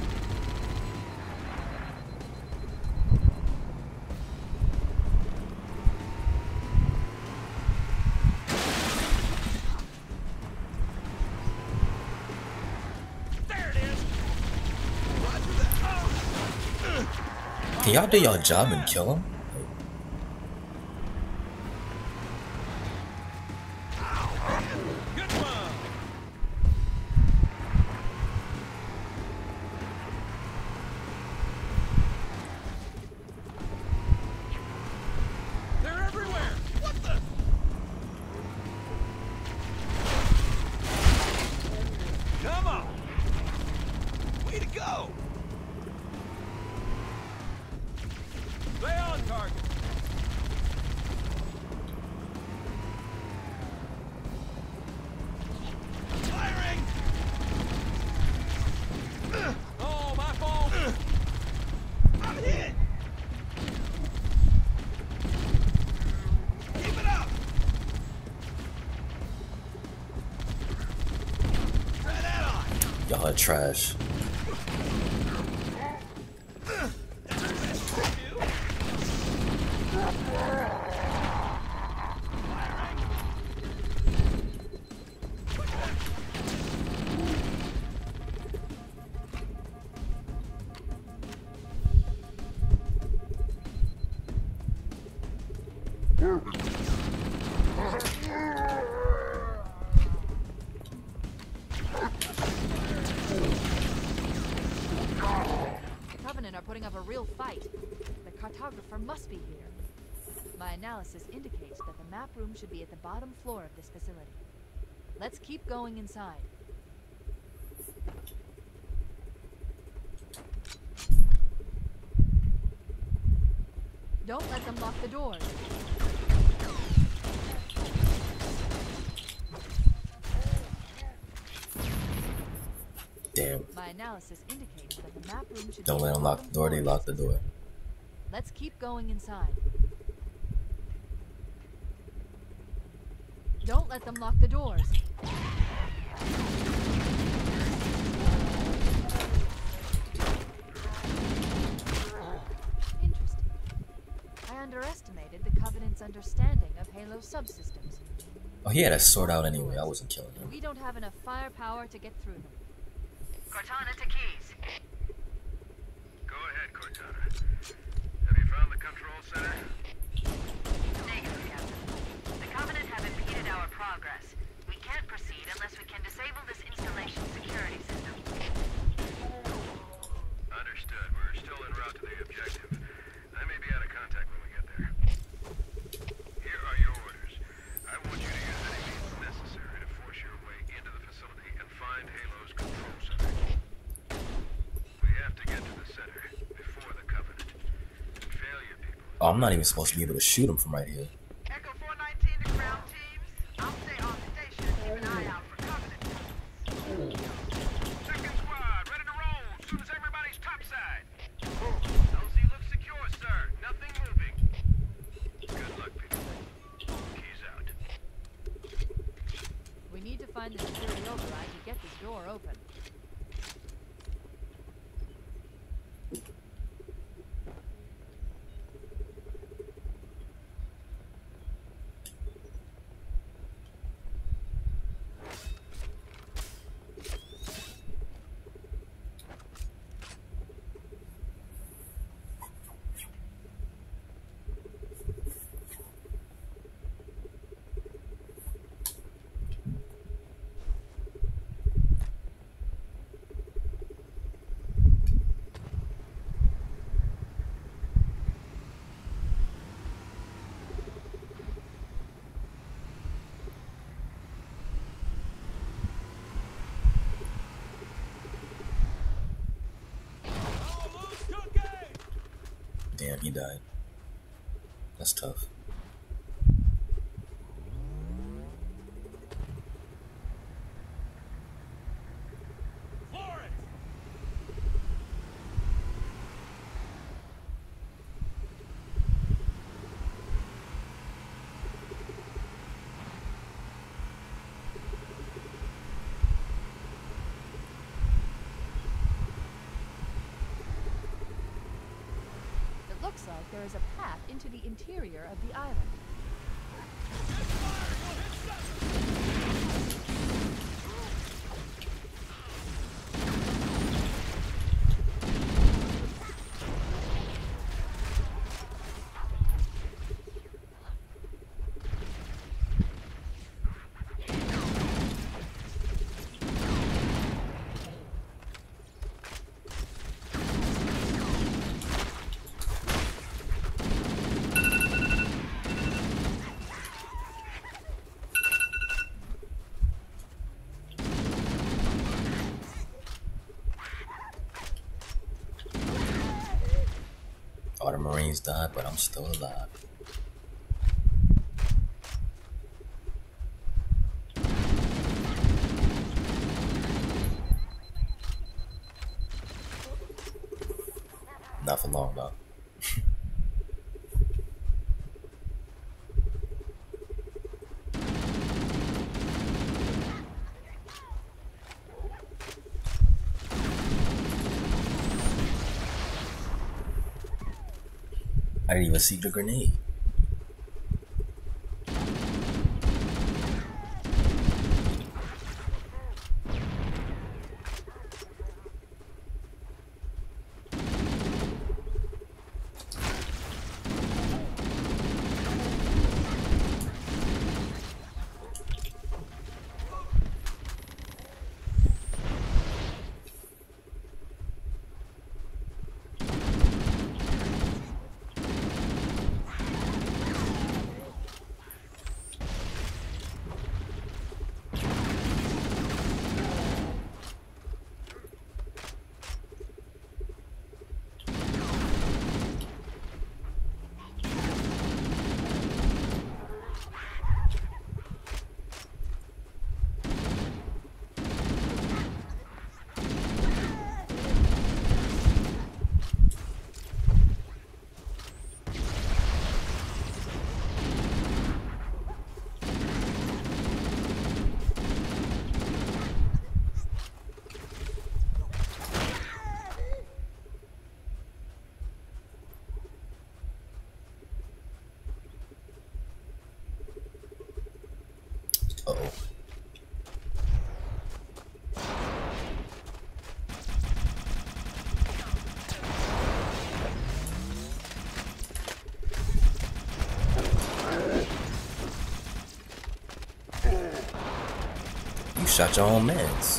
There it is! Roger that! Can y'all do y'all job and kill him? Good one! They're everywhere! What the? Come on! Way to go! Stay on target! Firing! Oh, my fault! I'm hit! Keep it up! Try that on! Y'all are trash. That's the best you can do! Firing! cartographer must be here. My analysis indicates that the map room should be at the bottom floor of this facility. Let's keep going inside. Don't let them lock the doors. Damn. My analysis indicates that the map room should Don't be let at them the lock bottom the door, floor they of lock this the door. Let's keep going inside. Don't let them lock the doors. Interesting. I underestimated the Covenant's understanding of Halo subsystems. Oh, he had a sword out anyway. I wasn't killing him. We don't have enough firepower to get through them. Cortana to Keys. Go ahead, Cortana. Have you found the control center? Negative, Captain. The Covenant have impeded our progress. We can't proceed unless we can disable this installation's security system. Understood. We're still en route to the objective. I may be out of contact when we get there. Here are your orders. I want you to use any means necessary to force your way into the facility and find Halo's control center. We have to get to the center before the Covenant. Failure, people. Oh, I'm not even supposed to be able to shoot him from right here. Echo 419 to ground teams. I'll stay on station and keep an eye out for Covenant. Second squad, ready to roll as soon as everybody's topside. LZ looks secure, sir. Nothing moving. Good luck, people. Keys out. We need to find the security override to get this door open. Damn, he died. That's tough. Looks like there is a path into the interior of the island. All the Marines died, but I'm still alive. Not for long, though. I didn't even see the grenade. Uh-oh. You shot your own mans.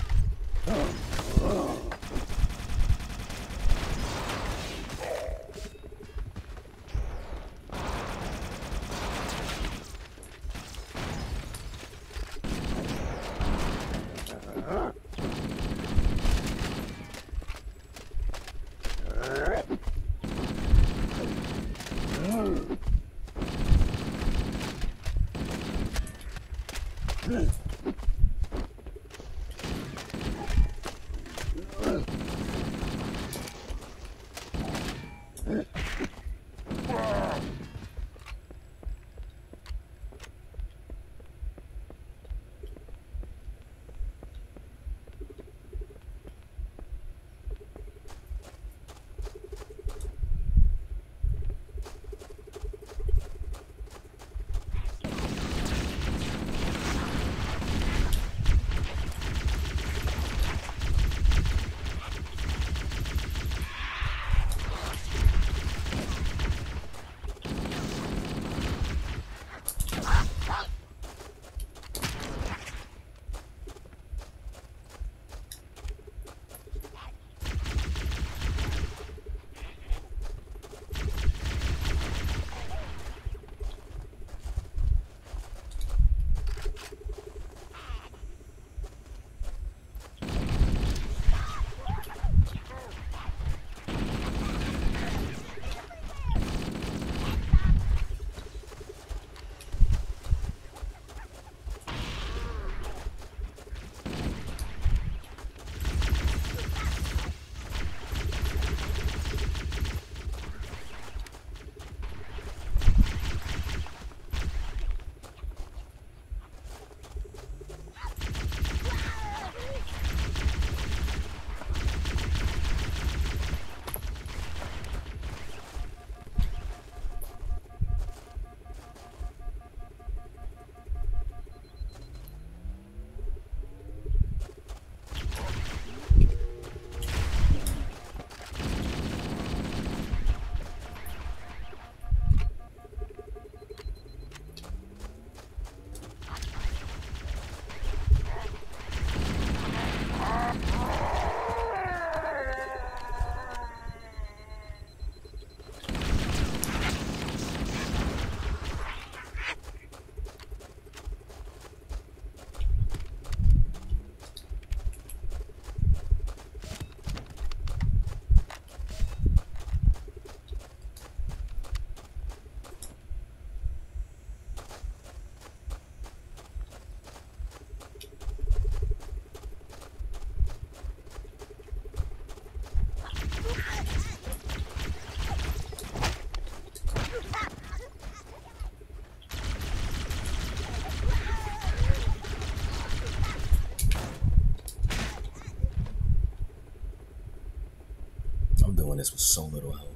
I'm doing this with so little health.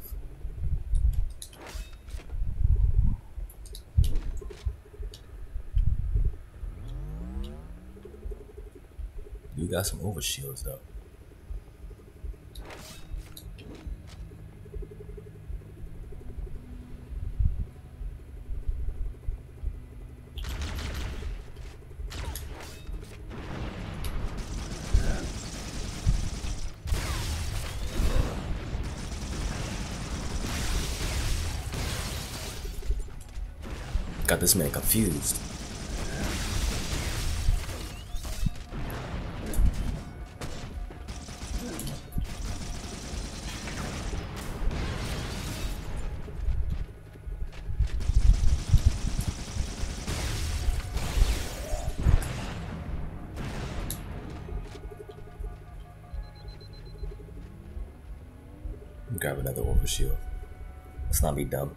You got some overshields though. Got this man confused. Grab another overshield. Let's not be dumb.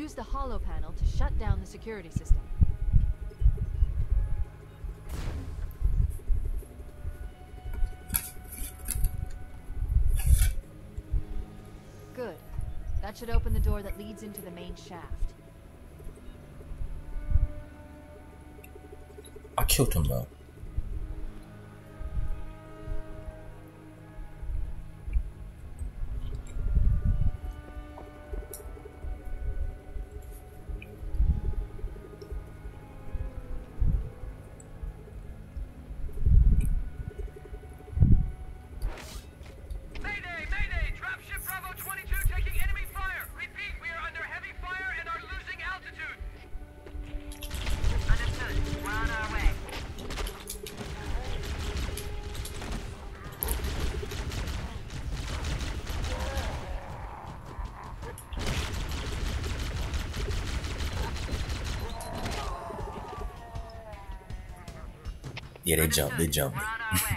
Use the holo panel to shut down the security system. Good. That should open the door that leads into the main shaft. I killed him though. Yeah, they jump. They jump. We're on our way.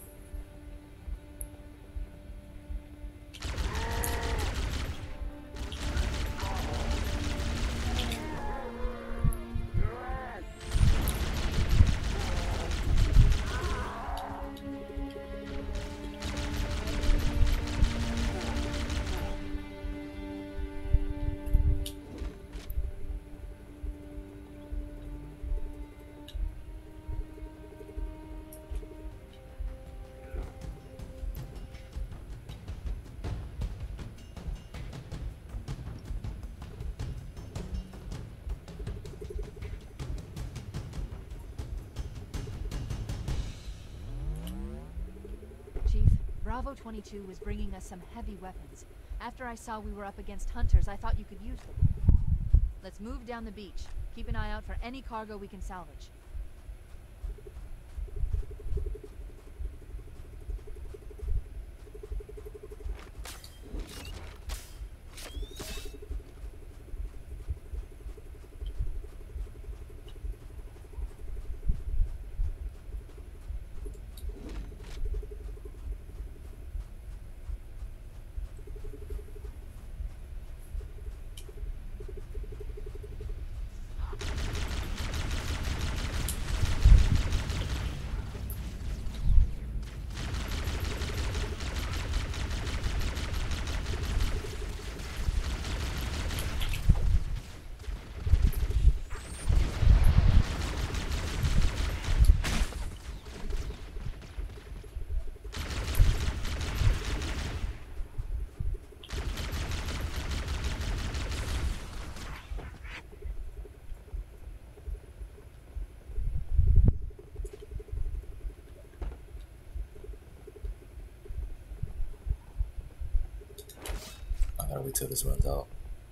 Bravo 22 was bringing us some heavy weapons. After I saw we were up against hunters, I thought you could use them. Let's move down the beach. Keep an eye out for any cargo we can salvage. I gotta wait till this runs out.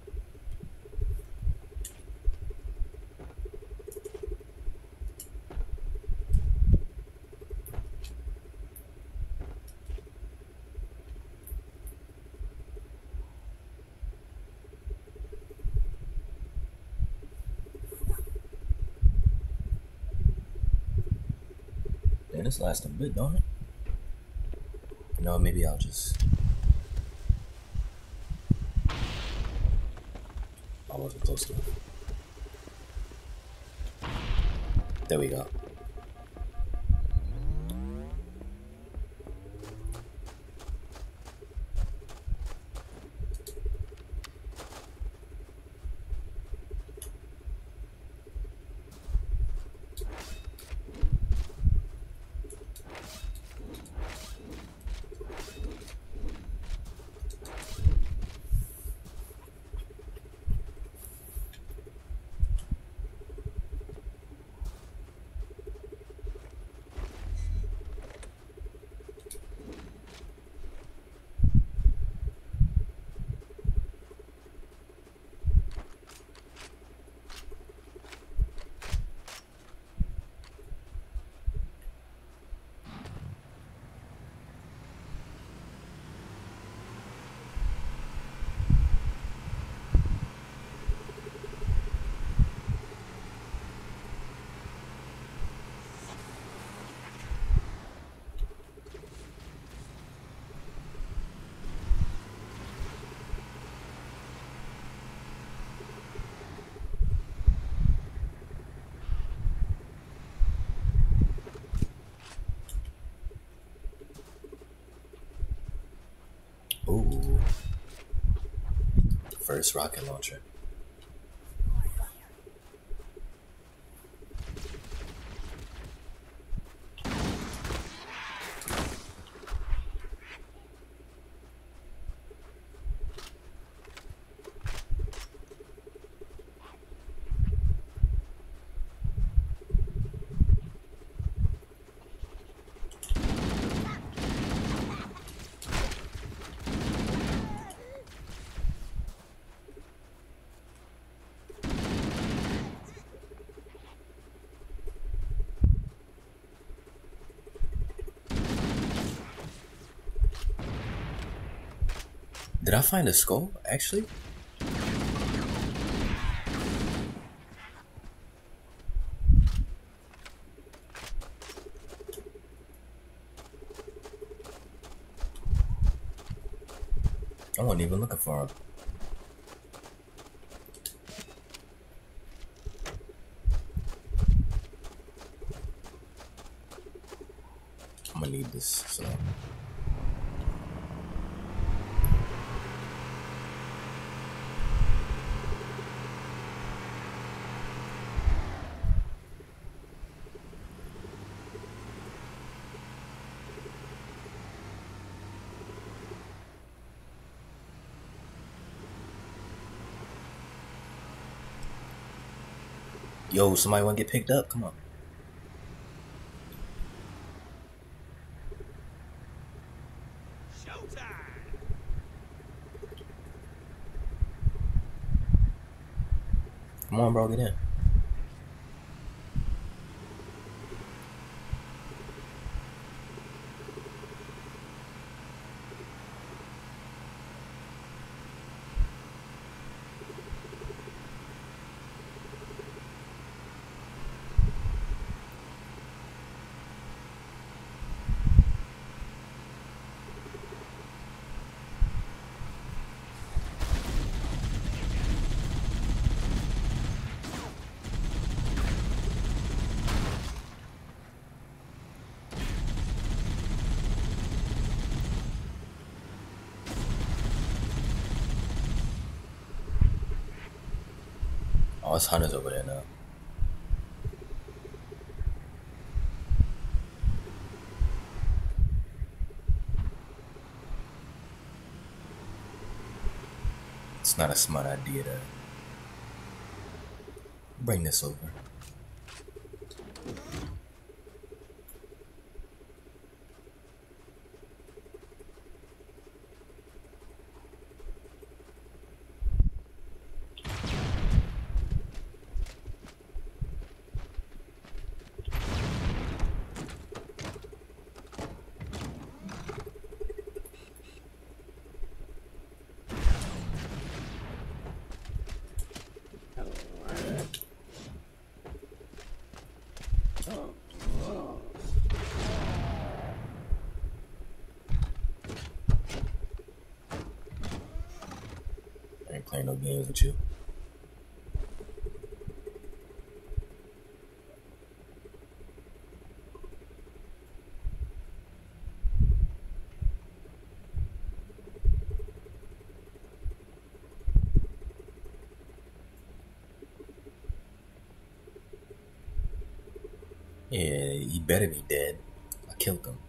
Man, this lasts a bit, don't it? No, maybe I'll just... I wasn't close enough. There we go. Ooh. First rocket launcher. Did I find a skull, actually? I wasn't even looking for him. I'm gonna need this, so... Yo, somebody wanna get picked up? Come on. Come on, bro, get in. Oh, it's hunters over there now. It's not a smart idea to bring this over. I ain't playing no games with you. Yeah, he better be dead. I killed him.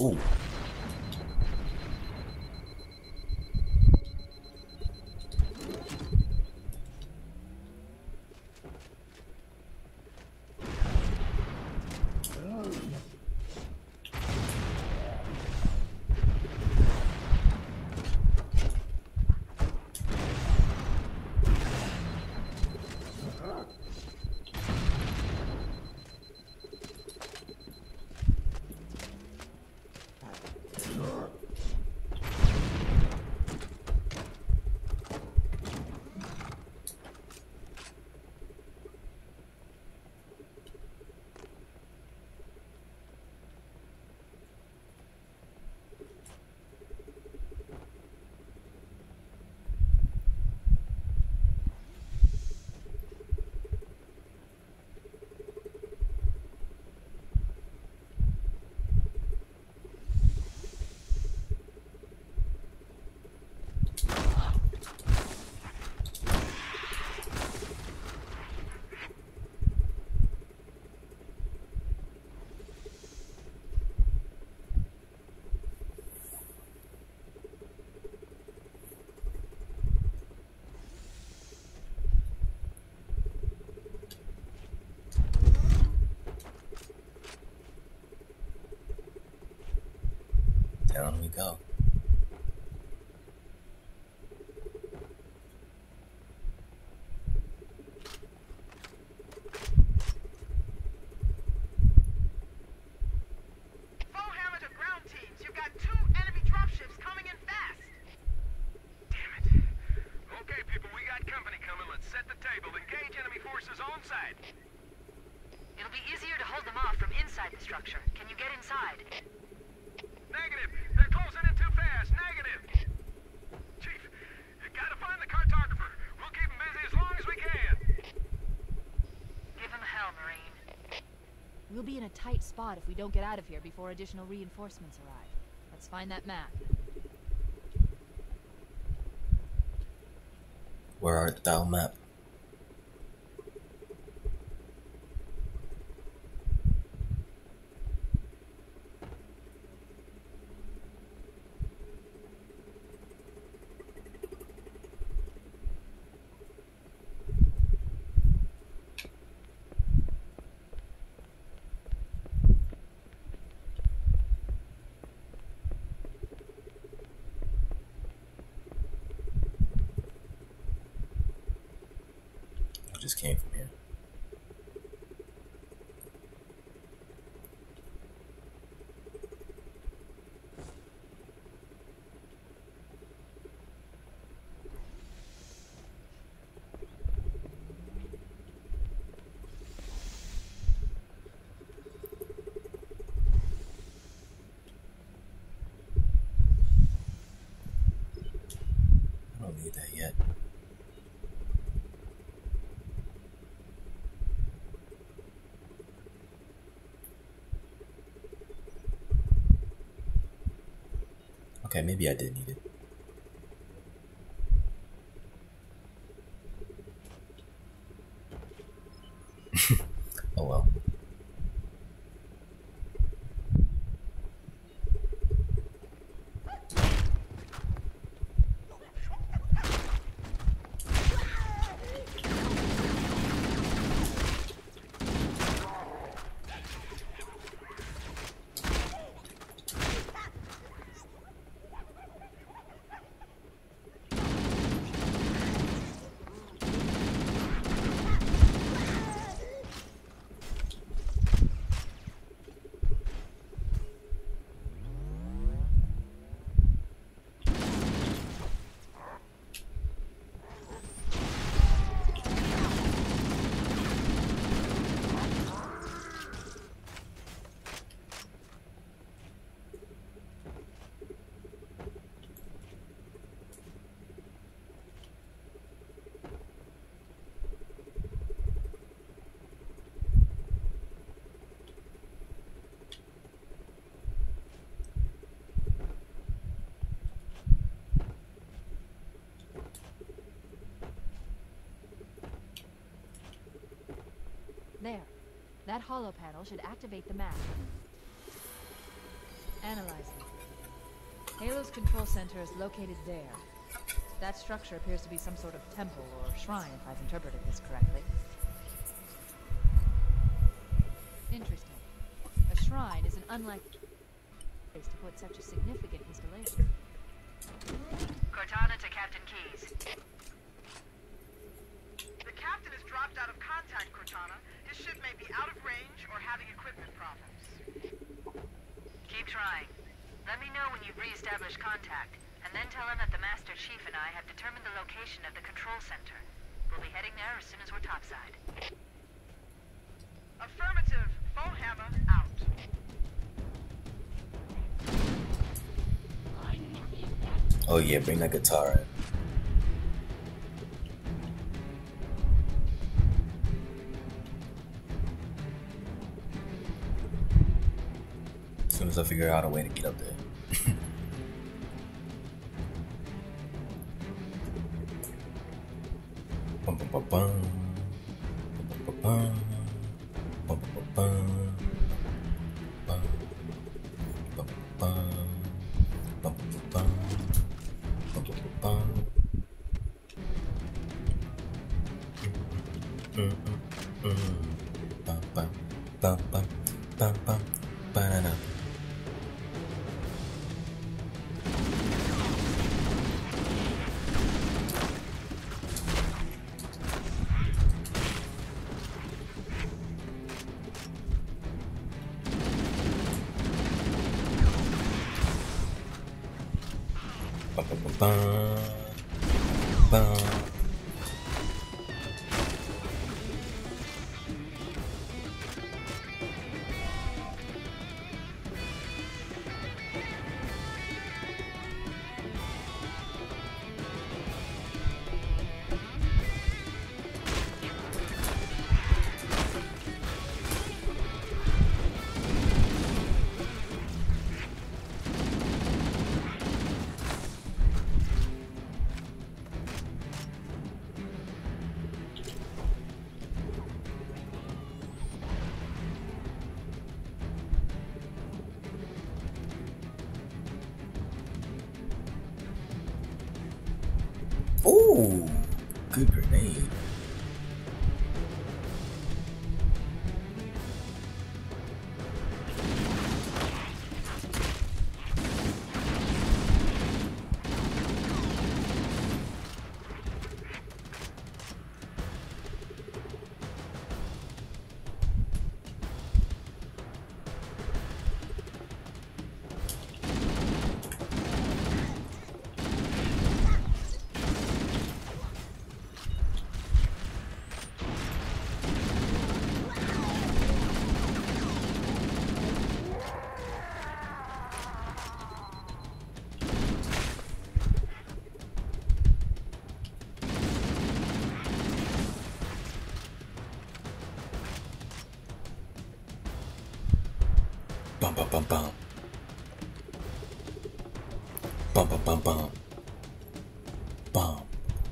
Oh. Down we go. Full hammer to ground teams. You've got 2 enemy dropships coming in fast. Damn it. Okay, people, we got company coming. Let's set the table. Engage enemy forces on site. It'll be easier to hold them off from inside the structure. Can you get inside? Negative. They're closing in too fast. Negative. Chief, you gotta find the cartographer. We'll keep him busy as long as we can. Give him hell, Marine. We'll be in a tight spot if we don't get out of here before additional reinforcements arrive. Let's find that map. Where art thou, map? Just came from here. I don't need that yet. Okay, maybe I did need it. Oh well. There. That hollow panel should activate the map. Analyzing. Halo's control center is located there. That structure appears to be some sort of temple or shrine, if I've interpreted this correctly. Interesting. A shrine is an unlikely place to put such a significant installation. Cortana to Captain Keyes. The captain has dropped out of contact, Cortana. His ship may be out of range or having equipment problems. Keep trying. Let me know when you've re-established contact, and then tell him that the Master Chief and I have determined the location of the control center. We'll be heading there as soon as we're topside. Affirmative. Foehammer out. Oh yeah, bring that guitar in. As soon as I figure out a way to get up there. Bum, bum, bum, bum. Bum, bum, bum, bum. Bum, bum, bum, bum. Bum, bum, bum, bum, bum. Bum, bum, bum. Bum, bum, bum, bum, bum, bum, ba-da-da. Bum, bum, bum, bum. Bum. Ooh, good grenade. Bum bum bum bum. Bum bum bum bum. Bum.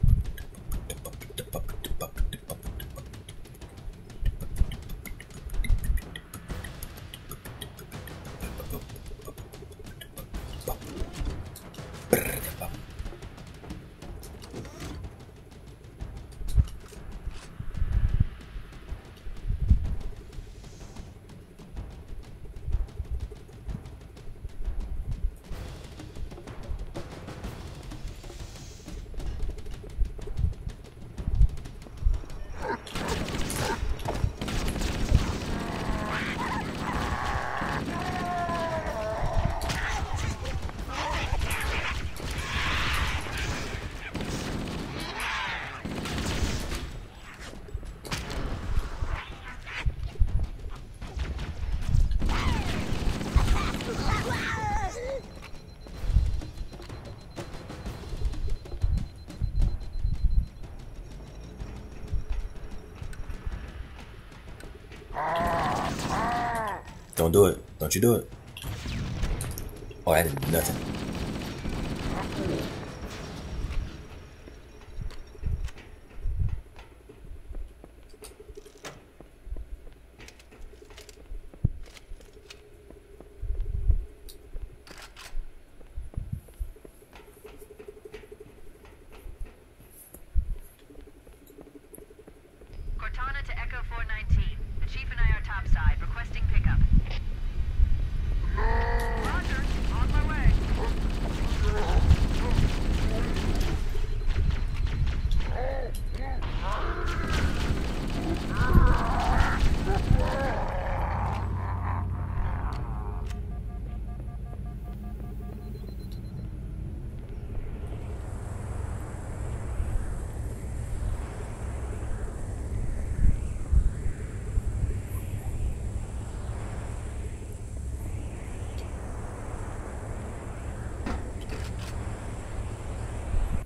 Don't do it. Don't you do it. Oh, I didn't do nothing.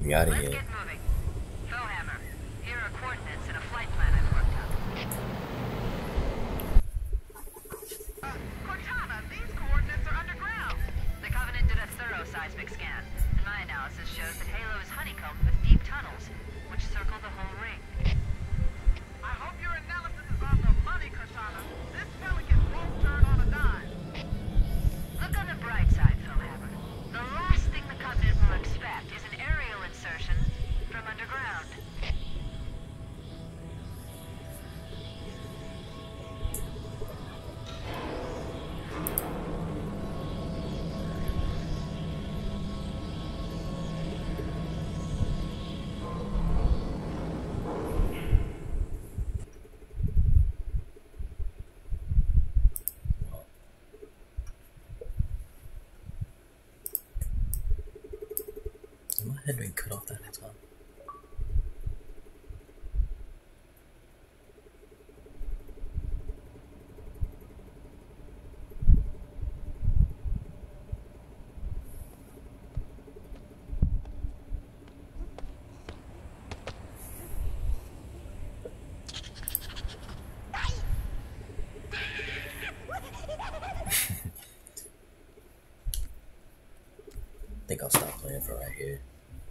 Me out of Let's here. get moving. Bowhammer, here are coordinates and a flight plan I've worked out. Cortana, these coordinates are underground. The Covenant did a thorough seismic scan, and my analysis shows that Halo is honeycombed with deep tunnels, which circle the whole ring. I hope your analysis is on the money, Cortana. This Pelican won't turn on a dime. Look on the bright side, Bowhammer. The last thing the Covenant will expect is an aerial insertion from underground. My head been cut off that time. I think I'll stop playing for right here.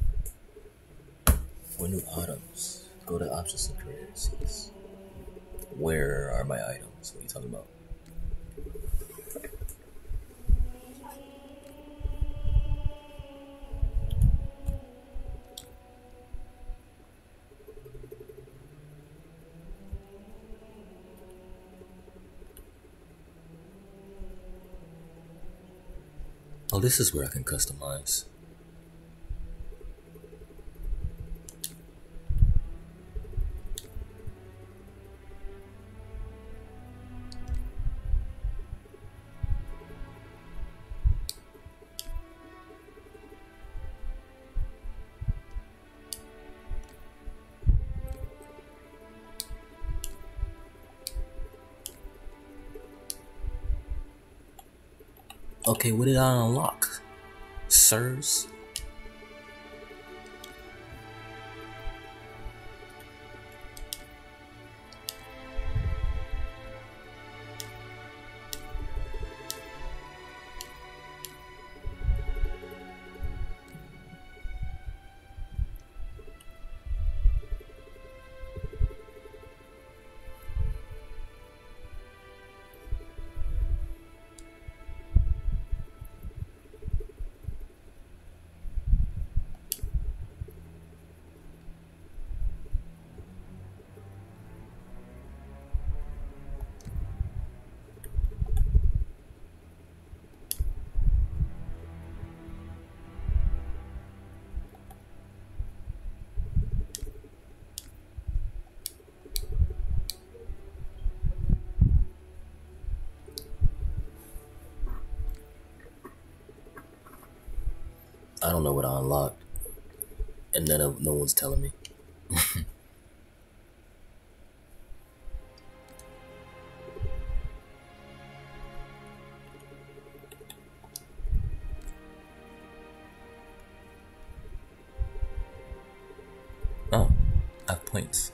For new items, go to options and currencies. Where are my items? What are you talking about? Oh, this is where I can customize. Okay, what did I unlock? Sirs? I don't know what I unlocked, and no one's telling me. Oh, I have points.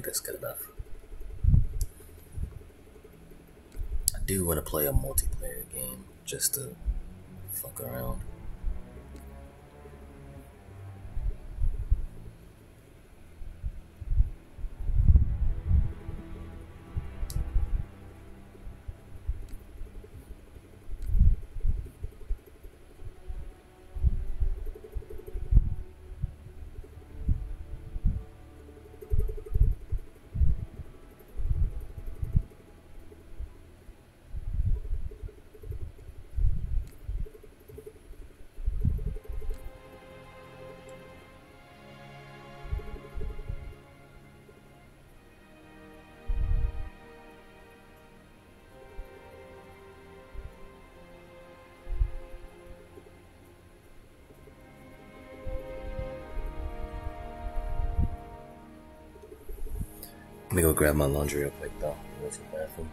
that's good enough. I do want to play a multiplayer game just to fuck around. Let me go grab my laundry real quick though. Go to the bathroom.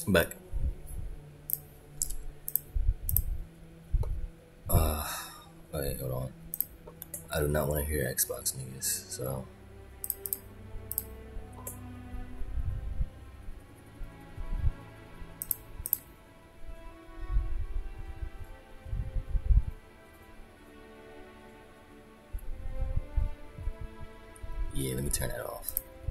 I'm back. Wait, hold on. I do not want to hear Xbox niggas, so. Yeah, let me turn that off.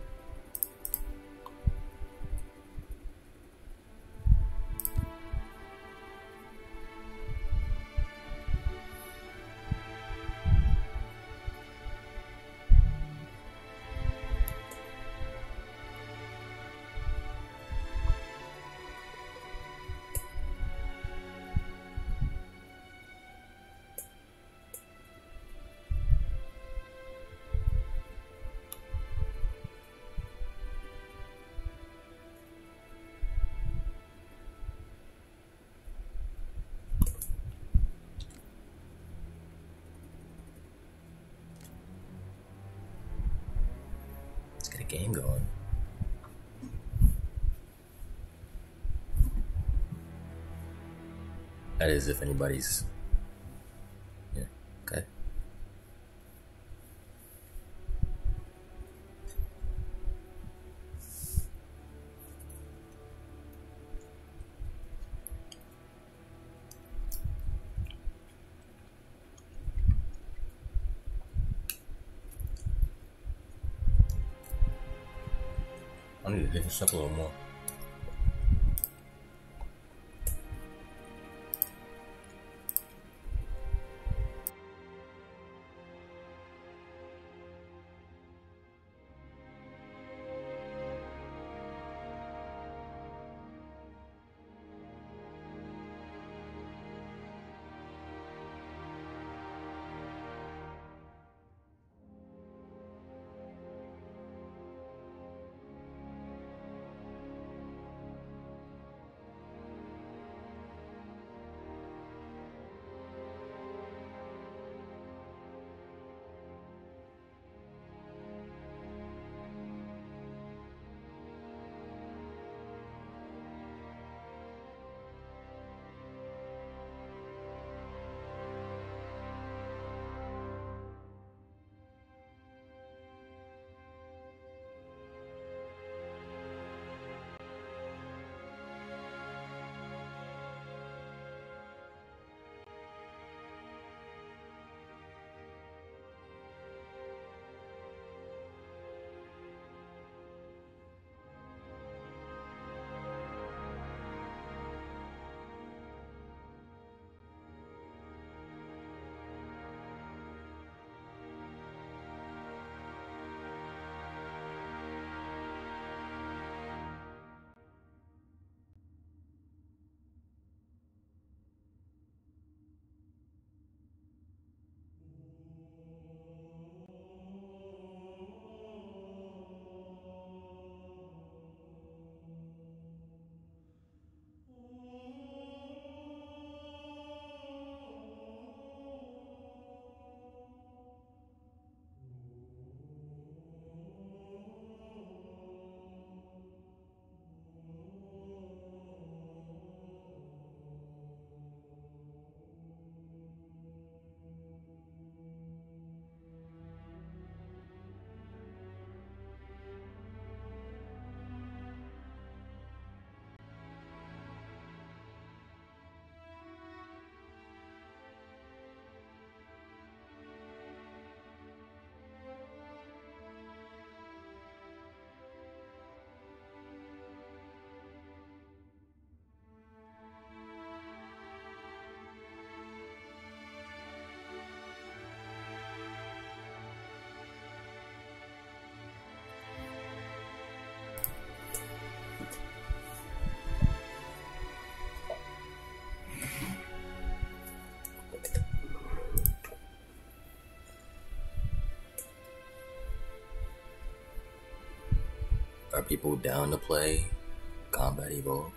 Get a game going. That is, if anybody's. Yeah, okay. I need to hit this up a little more. Are people down to play Combat Evolved?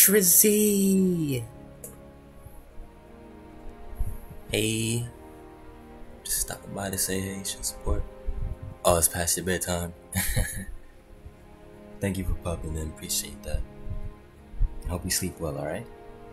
Trizzy! Hey. Just stopping by to say hey, should support. Oh, it's past your bedtime. Thank you for popping in, appreciate that. I hope you sleep well, alright?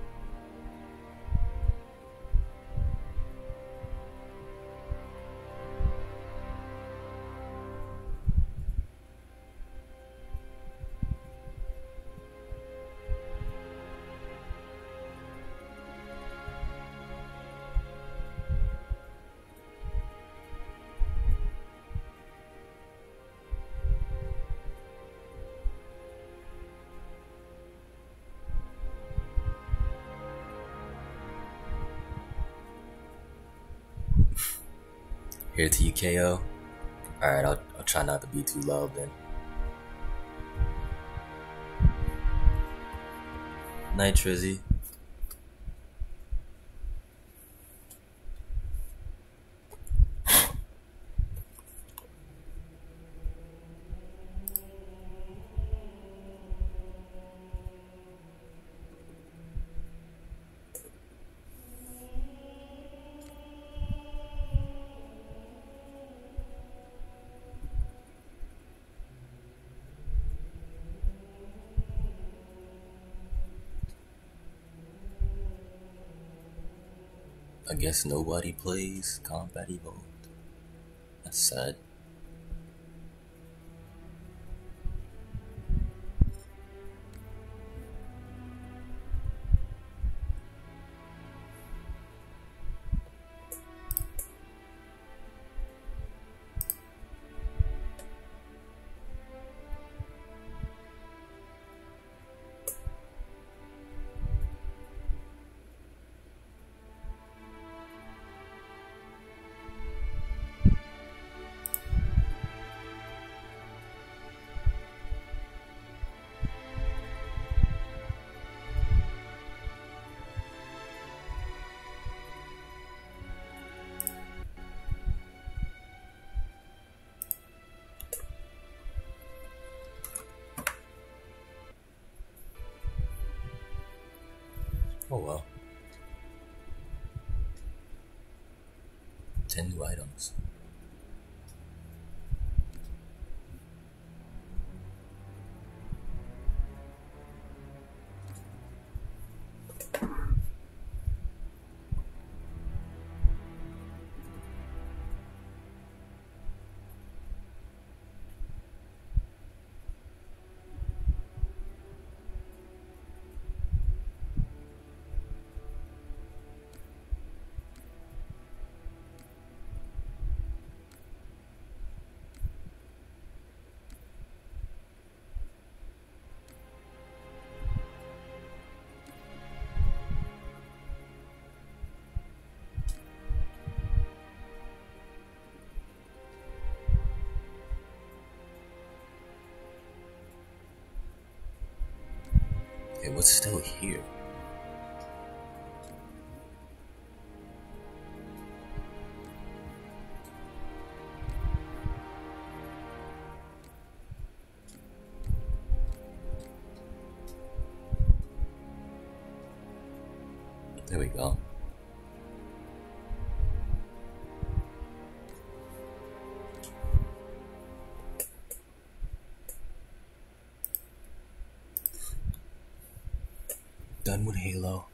Here to you, KO. Alright, I'll try not to be too loud then. Night, Trizzy. I guess nobody plays Combat Evolved. That's sad. Oh well. 10 new items. Hey, what's still here? There we go. Done with Halo.